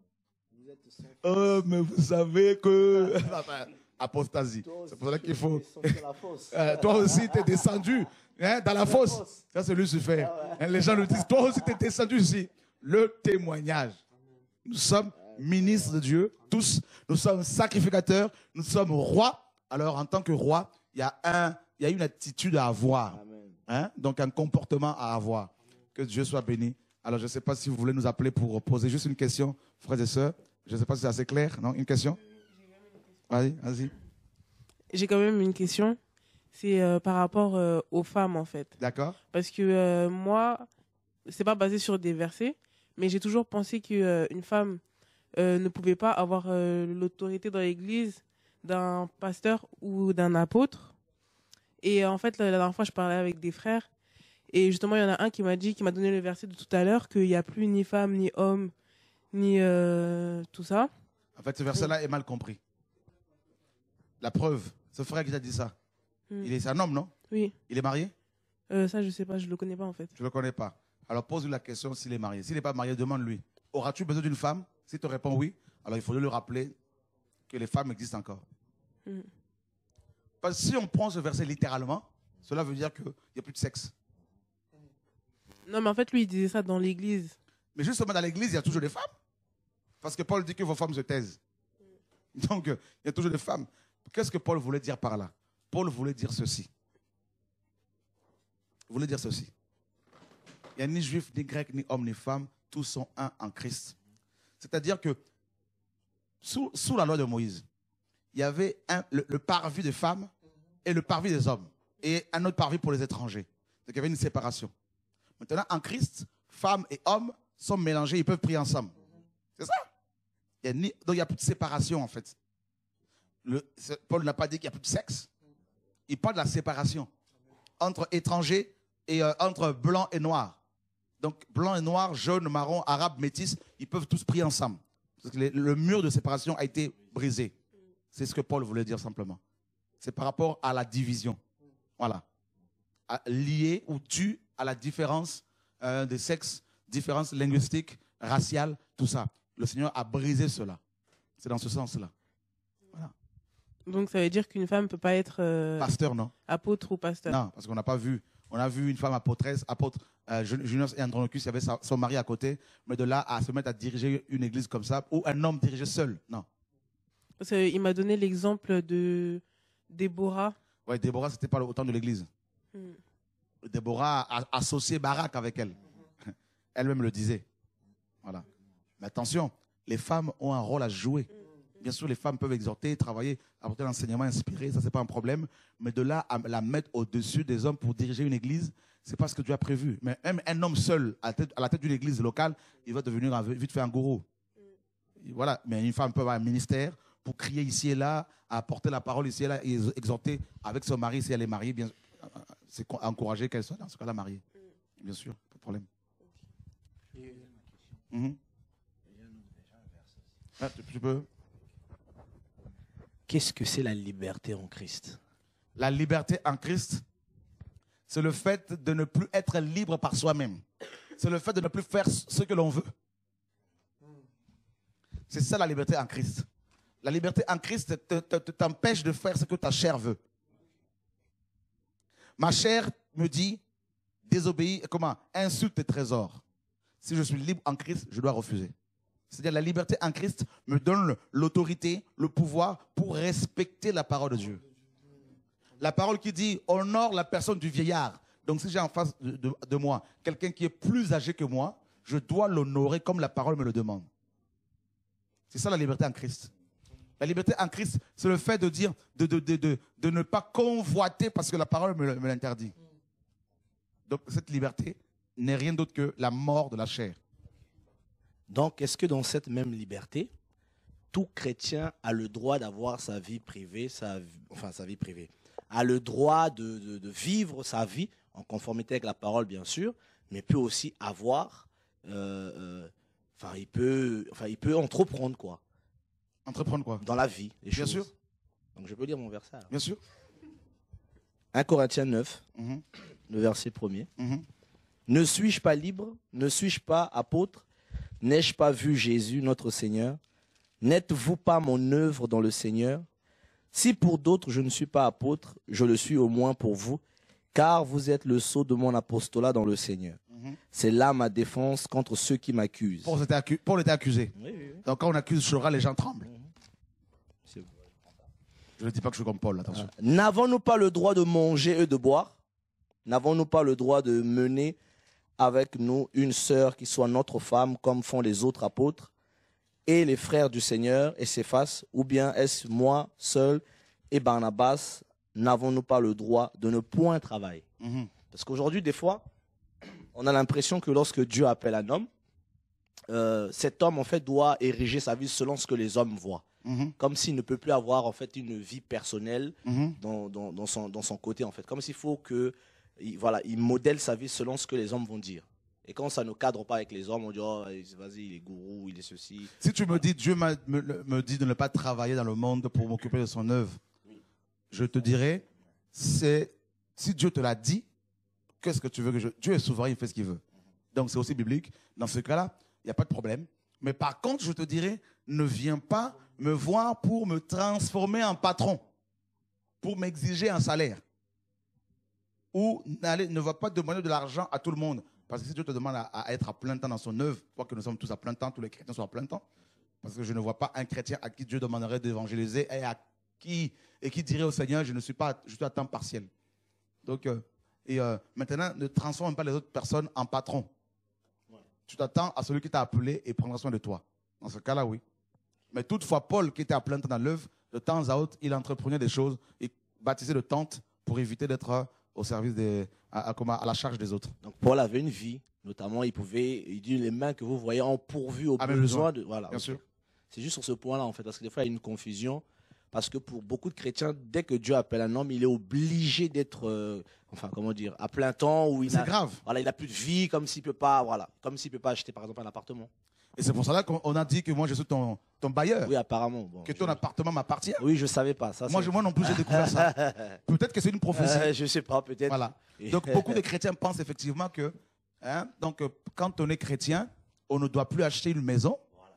Oh, mais vous savez que... Apostasie. C'est pour ça qu'il faut... toi aussi, tu es descendu dans la fosse. Ça, c'est Lucifer. Les gens nous disent, toi aussi, tu es descendu ici. Le témoignage. Nous sommes ministres de Dieu, tous. Nous sommes sacrificateurs. Nous sommes rois. Alors, en tant que roi, il y a une attitude à avoir. Donc, un comportement à avoir. Que Dieu soit béni. Alors, je ne sais pas si vous voulez nous appeler pour poser juste une question, frères et sœurs. Je ne sais pas si c'est assez clair. Non, une question? Vas-y. J'ai quand même une question. C'est par rapport aux femmes, en fait. D'accord. Parce que moi, c'est pas basé sur des versets, mais j'ai toujours pensé qu'une femme ne pouvait pas avoir l'autorité dans l'église d'un pasteur ou d'un apôtre. Et en fait, la dernière fois, je parlais avec des frères. Et justement, il y en a un qui m'a donné le verset de tout à l'heure, qu'il n'y a plus ni femme, ni homme, ni tout ça. En fait, ce verset-là est mal compris. La preuve, ce frère qui t'a dit ça, c'est un homme, non? Oui. Il est marié? Ça, je sais pas, je le connais pas en fait. Je ne le connais pas. Alors pose-lui la question s'il est marié. S'il n'est pas marié, demande-lui. Auras-tu besoin d'une femme? S'il te répond oui, alors il faudrait lui rappeler que les femmes existent encore. Parce que si on prend ce verset littéralement, cela veut dire qu'il n'y a plus de sexe. Non, mais en fait, lui, il disait ça dans l'église. Mais justement, dans l'église, il y a toujours des femmes. Parce que Paul dit que vos femmes se taisent. Donc, il y a toujours des femmes. Qu'est-ce que Paul voulait dire par là? Paul voulait dire ceci. Il voulait dire ceci. Il n'y a ni juif, ni grec, ni homme, ni femme. Tous sont un en Christ. C'est-à-dire que sous la loi de Moïse, il y avait le parvis des femmes et le parvis des hommes. Et un autre parvis pour les étrangers. Donc il y avait une séparation. Maintenant, en Christ, femmes et hommes sont mélangés, ils peuvent prier ensemble. C'est ça. Donc il n'y a plus de séparation en fait. Paul n'a pas dit qu'il n'y a plus de sexe. Il parle de la séparation entre étrangers et entre blanc et noir. Donc blanc et noir, jaune, marron, arabe, métis, ils peuvent tous prier ensemble. Parce que le mur de séparation a été brisé. C'est ce que Paul voulait dire simplement. C'est par rapport à la division. Voilà. Lié ou dû à la différence de sexe, différence linguistique, raciale, tout ça. Le Seigneur a brisé cela. C'est dans ce sens-là. Voilà. Donc ça veut dire qu'une femme ne peut pas être pasteur, non? Apôtre ou pasteur? Non, parce qu'on n'a pas vu. On a vu une femme apôtresse, apôtre Junius et Andronicus, il y avait son mari à côté, mais de là à se mettre à diriger une église comme ça, ou un homme dirigé seul, non. Parce qu'il m'a donné l'exemple de Déborah. Oui, Déborah, c'était pas au temps de l'église. Déborah a associé Barak avec elle. Elle-même le disait. Voilà. Mais attention, les femmes ont un rôle à jouer. Bien sûr, les femmes peuvent exhorter, travailler, apporter l'enseignement inspiré, ça, c'est pas un problème. Mais de là à la mettre au-dessus des hommes pour diriger une église, c'est pas ce que Dieu a prévu. Mais même un homme seul, à la tête d'une église locale, il va devenir vite fait un gourou. Voilà. Mais une femme peut avoir un ministère pour crier ici et là, apporter la parole ici et là, et exhorter avec son mari si elle est mariée. Bien, c'est encourager qu'elle soit dans ce cas-là mariée. Bien sûr, pas de problème. Tu peux. Qu'est-ce que c'est la liberté en Christ? La liberté en Christ, c'est le fait de ne plus être libre par soi-même. C'est le fait de ne plus faire ce que l'on veut. C'est ça la liberté en Christ. La liberté en Christ t'empêche de faire ce que ta chair veut. Ma chair me dit, désobéis, insulte tes trésors. Si je suis libre en Christ, je dois refuser. C'est-à-dire la liberté en Christ me donne l'autorité, le pouvoir pour respecter la parole de Dieu. La parole qui dit, honore la personne du vieillard. Donc si j'ai en face de moi quelqu'un qui est plus âgé que moi, je dois l'honorer comme la parole me le demande. C'est ça la liberté en Christ. La liberté en Christ, c'est le fait de dire, de ne pas convoiter parce que la parole me l'interdit. Donc cette liberté n'est rien d'autre que la mort de la chair. Donc, est-ce que dans cette même liberté, tout chrétien a le droit d'avoir sa vie privée, sa vie privée, a le droit de vivre sa vie en conformité avec la parole, bien sûr, mais peut aussi avoir, il peut entreprendre quoi. Entreprendre quoi? Dans la vie, les bien choses. Sûr. Donc, je peux lire mon verset. Alors. Bien sûr. 1 Corinthiens 9, le verset 1er. Ne suis-je pas libre? Ne suis-je pas apôtre? N'ai-je pas vu Jésus, notre Seigneur? N'êtes-vous pas mon œuvre dans le Seigneur? Si pour d'autres je ne suis pas apôtre, je le suis au moins pour vous, car vous êtes le sceau de mon apostolat dans le Seigneur. C'est là ma défense contre ceux qui m'accusent. Paul était accusé. Oui. Donc quand on accuse Chora, les gens tremblent. Je ne dis pas que je suis comme Paul, attention. N'avons-nous pas le droit de manger et de boire? N'avons-nous pas le droit de mener avec nous une sœur qui soit notre femme, comme font les autres apôtres, et les frères du Seigneur et Céphas, ou bien est-ce moi seul et Barnabas, n'avons-nous pas le droit de ne point travailler? Parce qu'aujourd'hui, des fois, on a l'impression que lorsque Dieu appelle un homme, cet homme en fait doit ériger sa vie selon ce que les hommes voient. Comme s'il ne peut plus avoir en fait une vie personnelle dans son côté en fait. Comme s'il faut que il modèle sa vie selon ce que les hommes vont dire. Et quand ça ne cadre pas avec les hommes, on dit oh, vas-y, il est gourou, il est ceci. Si tu me dis Dieu me dit de ne pas travailler dans le monde pour m'occuper de son œuvre, je te dirais, si Dieu te l'a dit, qu'est-ce que tu veux que Dieu est souverain, il fait ce qu'il veut. Donc c'est aussi biblique. Dans ce cas-là, il n'y a pas de problème. Mais par contre, je te dirais, ne viens pas me voir pour me transformer en patron, pour m'exiger un salaire. Ou ne va pas demander de l'argent à tout le monde. Parce que si Dieu te demande à être à plein temps dans son œuvre, je crois que nous sommes tous à plein temps, tous les chrétiens sont à plein temps. Parce que je ne vois pas un chrétien à qui Dieu demanderait d'évangéliser et qui dirait au Seigneur, je suis à temps partiel. Donc, maintenant, ne transforme pas les autres personnes en patron. Tu t'attends à celui qui t'a appelé et prendra soin de toi. Dans ce cas-là, oui. Mais toutefois, Paul, qui était à plein temps dans l'œuvre, de temps à autre, il entreprenait des choses et baptisait de tentes pour éviter d'être au service à la charge des autres. Donc Paul avait une vie, notamment il dit les mains que vous voyez ont pourvu aux besoins de voilà. Bien sûr. C'est juste sur ce point-là en fait, parce que des fois il y a une confusion, parce que pour beaucoup de chrétiens, dès que Dieu appelle un homme, il est obligé d'être, à plein temps où c'est grave. Voilà, il n'a plus de vie, comme s'il peut pas acheter par exemple un appartement. Et c'est pour cela qu'on a dit que moi je suis ton bailleur. Oui, apparemment. Bon, que ton appartement m'appartient. Oui, je savais pas ça. Moi non plus j'ai découvert ça. Peut-être que c'est une prophétie. Je sais pas, peut-être. Voilà. Donc beaucoup de chrétiens pensent effectivement que quand on est chrétien, on ne doit plus acheter une maison.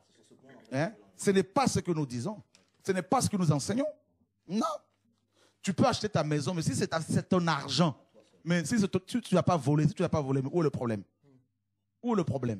Ce n'est pas ce que nous disons. Ce n'est pas ce que nous enseignons. Non. Tu peux acheter ta maison, mais si c'est ton argent, mais si tu n'as pas volé, où est le problème? Où est le problème?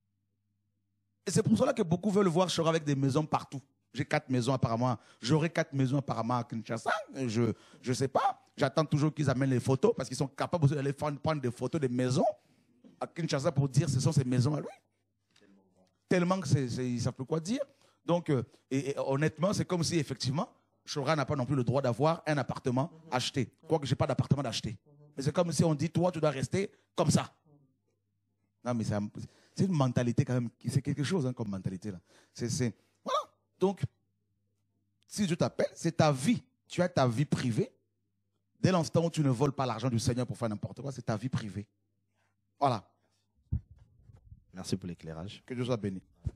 Et c'est pour cela que beaucoup veulent voir Chora avec des maisons partout. J'ai 4 maisons apparemment. J'aurai 4 maisons apparemment à Kinshasa. Je ne sais pas. J'attends toujours qu'ils amènent les photos parce qu'ils sont capables d'aller prendre des photos des maisons à Kinshasa pour dire que ce sont ces maisons à lui. Tellement que ils ne savent plus quoi dire. Donc, et honnêtement, c'est comme si effectivement, Chora n'a pas non plus le droit d'avoir un appartement acheté. Quoique je n'ai pas d'appartement d'acheter. Mais c'est comme si on dit, toi, tu dois rester comme ça. Non, mais c'est une mentalité quand même. C'est quelque chose comme mentalité. Là. Voilà. Donc, si Dieu t'appelle, c'est ta vie. Tu as ta vie privée. Dès l'instant où tu ne voles pas l'argent du Seigneur pour faire n'importe quoi, c'est ta vie privée. Voilà. Merci pour l'éclairage. Que Dieu soit béni.